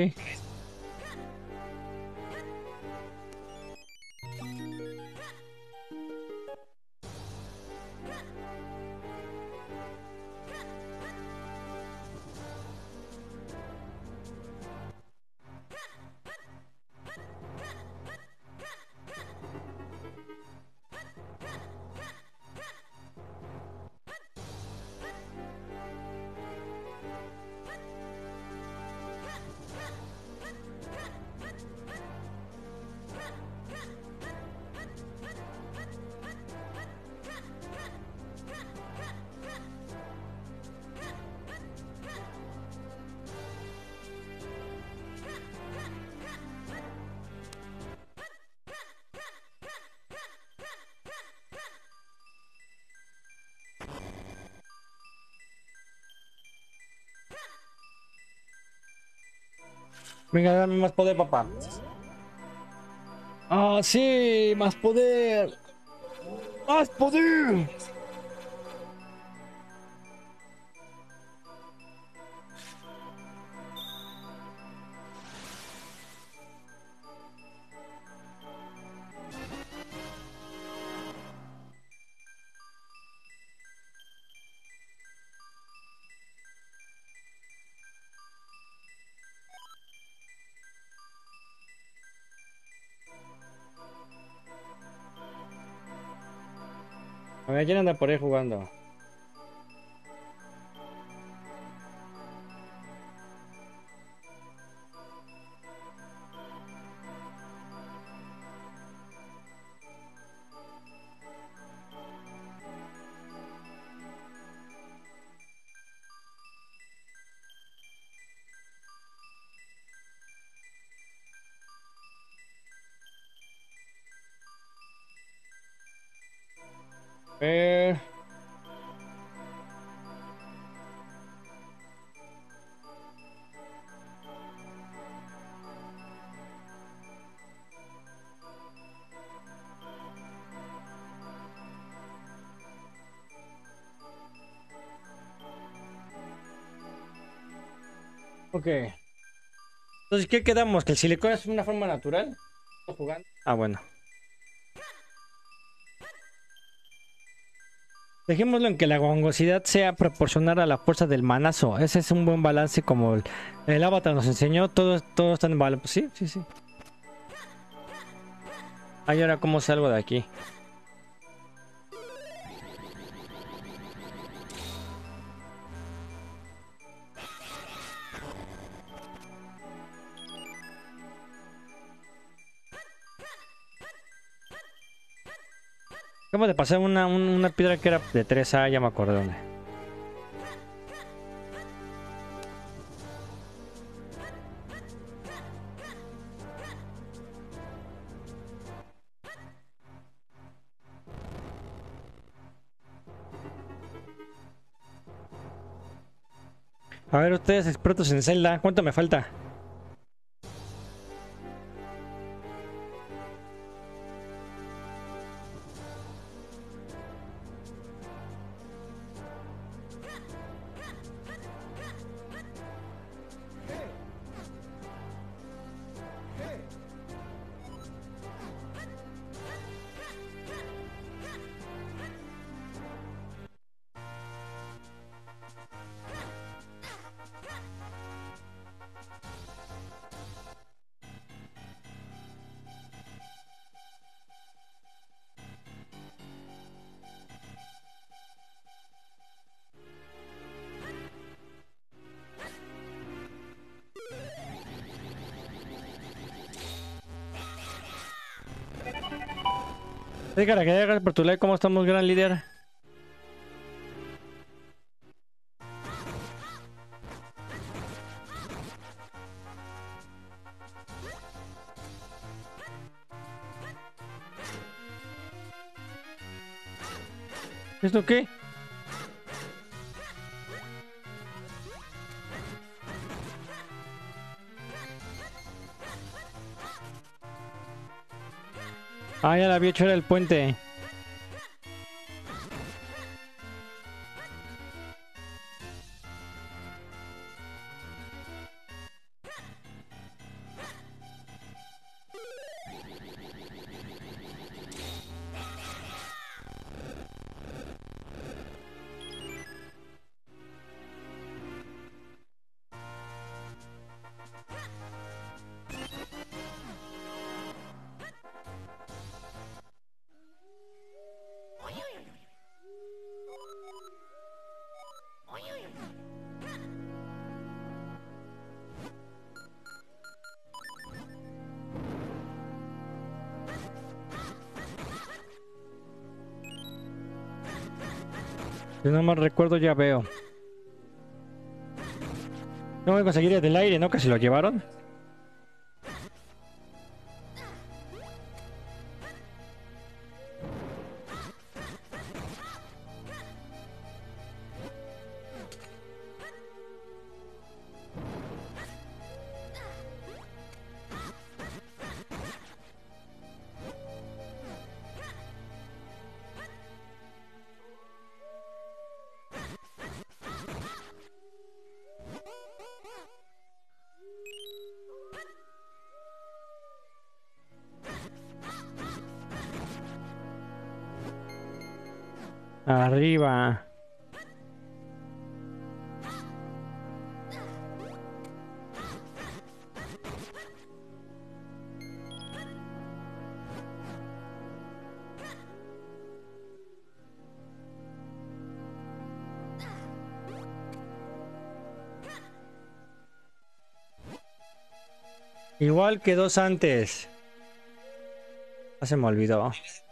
Venga, dame más poder, papá. Ah, sí, más poder. Más poder. A ver, ¿quién anda por ahí jugando? Eh, ok. Entonces, ¿qué quedamos? ¿Que el silicón es una forma natural? ¿Estoy jugando? Ah, bueno. Dejémoslo en que la gongosidad sea proporcional a la fuerza del manazo. Ese es un buen balance como el Avatar nos enseñó. Todo está en balance. Sí, sí, sí. Ay, ahora cómo salgo de aquí. Acabo de pasar una piedra que era de 3A, ya me acordé dónde. A ver, ustedes expertos en Zelda, ¿cuánto me falta? Sí, cara, que llegas por tu like, ¿cómo estamos, gran líder? ¿Esto qué? Ah, ya la había hecho, era el puente. Si no mal recuerdo, ya veo. No voy a conseguir el del aire, ¿no? Que se lo llevaron. Arriba. Igual que dos antes. Ah, se me olvidó.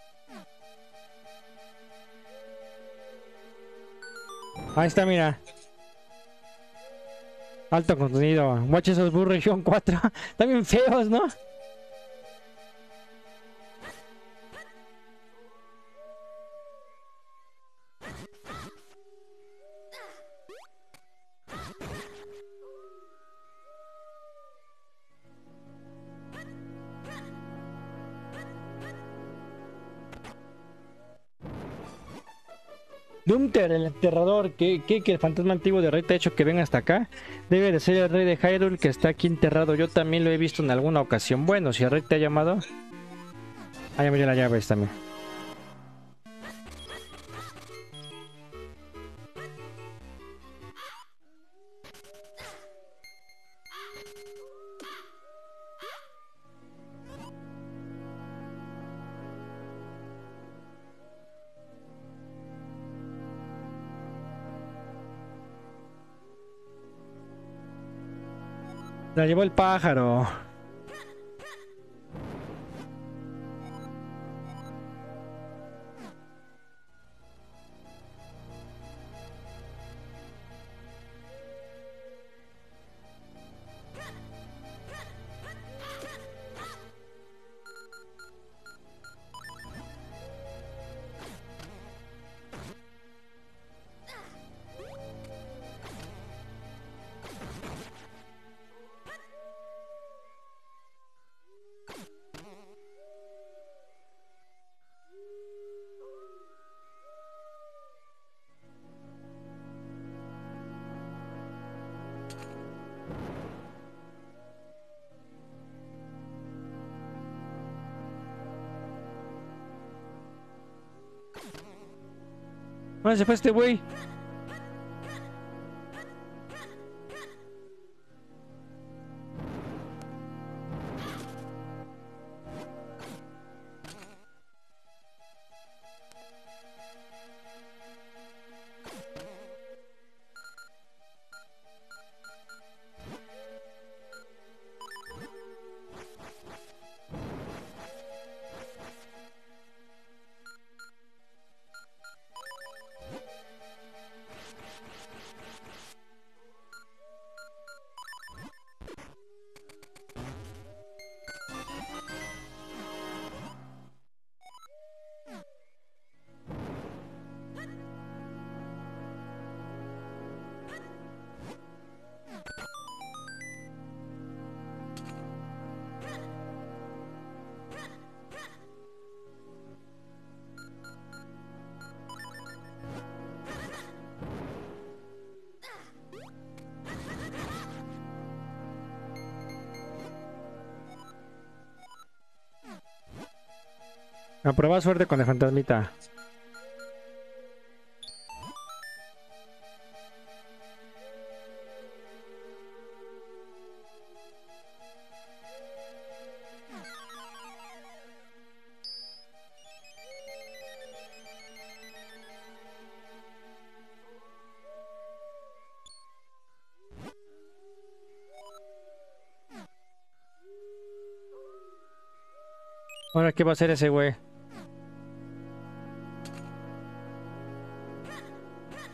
Ahí está, mira. Alto contenido. Watch esos Bus Región 4. Están bien feos, ¿no? Doomter, el enterrador, que el fantasma antiguo de Rey te ha hecho que venga hasta acá. Debe de ser el rey de Hyrule que está aquí enterrado. Yo también lo he visto en alguna ocasión. Bueno, si el rey te ha llamado. Ah, ya me dio la llave esta también. La llevó el pájaro. ¿Dónde se fue este güey? A prueba suerte con el fantasmita. Ahora, ¿qué va a hacer ese güey?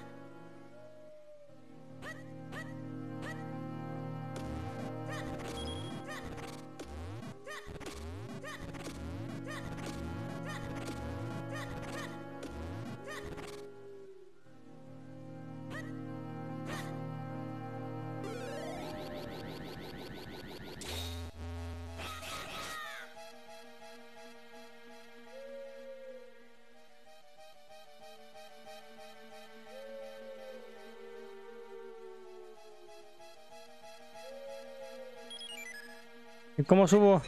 ¿Y cómo subo?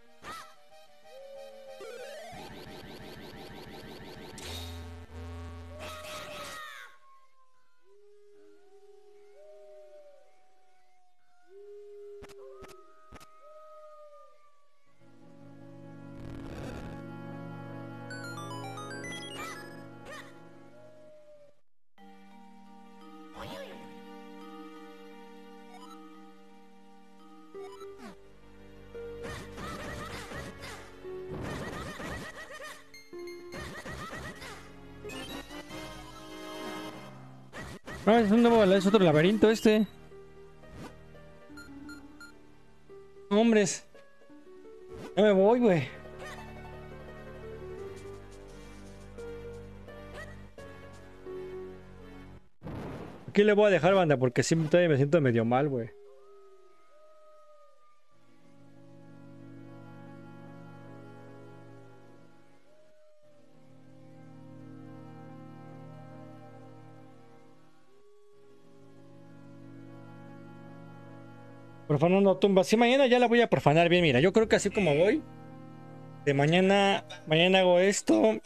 Ah, es otro laberinto este. Hombres. Ya me voy, güey. Aquí le voy a dejar, banda, porque siempre todavía me siento medio mal, güey. Profanando tumbas. Sí, mañana ya la voy a profanar bien, mira. Yo creo que así como voy. De mañana hago esto.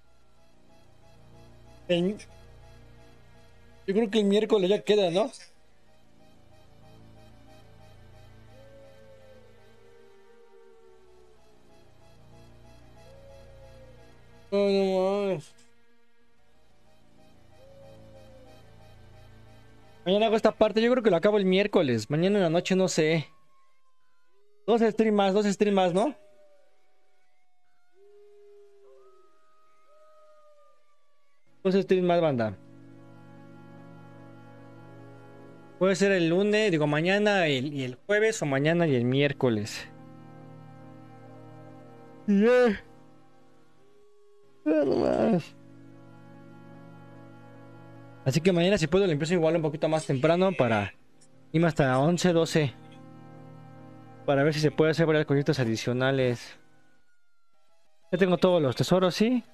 El- yo creo que el miércoles ya queda, ¿no? No, no mames. Mañana hago esta parte. Yo creo que lo acabo el miércoles. Mañana en la noche no sé. Dos streams más, ¿no? Dos streams más, banda. Puede ser el lunes, digo mañana y el jueves o mañana y el miércoles. Yeah. Nada más. Así que mañana si puedo lo empiezo igual un poquito más temprano para irme hasta 11, 12. Para ver si se puede hacer varias cositas adicionales. Ya tengo todos los tesoros, ¿sí?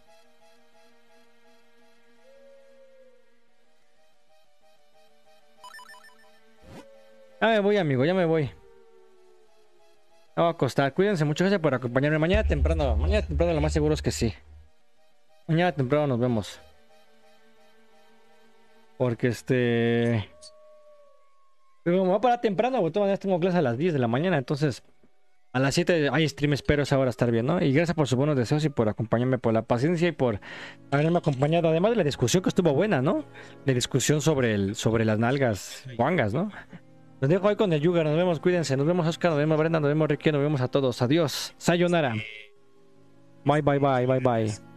Ya me voy, amigo, ya me voy. Me voy a acostar. Cuídense, muchas gracias por acompañarme. Mañana temprano lo más seguro es que sí. Mañana temprano nos vemos. Porque pero me voy a parar temprano, porque de todas maneras tengo clase a las 10 de la mañana, entonces a las 7 hay stream, espero esa hora estar bien, ¿no? Y gracias por sus buenos deseos y por acompañarme, por la paciencia y por haberme acompañado, además de la discusión que estuvo buena, ¿no? La discusión sobre las nalgas guangas, ¿no? Los dejo ahí con el Yuga, nos vemos, cuídense, nos vemos Oscar, nos vemos Brenda, nos vemos Ricky, nos vemos a todos, adiós, sayonara, bye bye bye bye bye.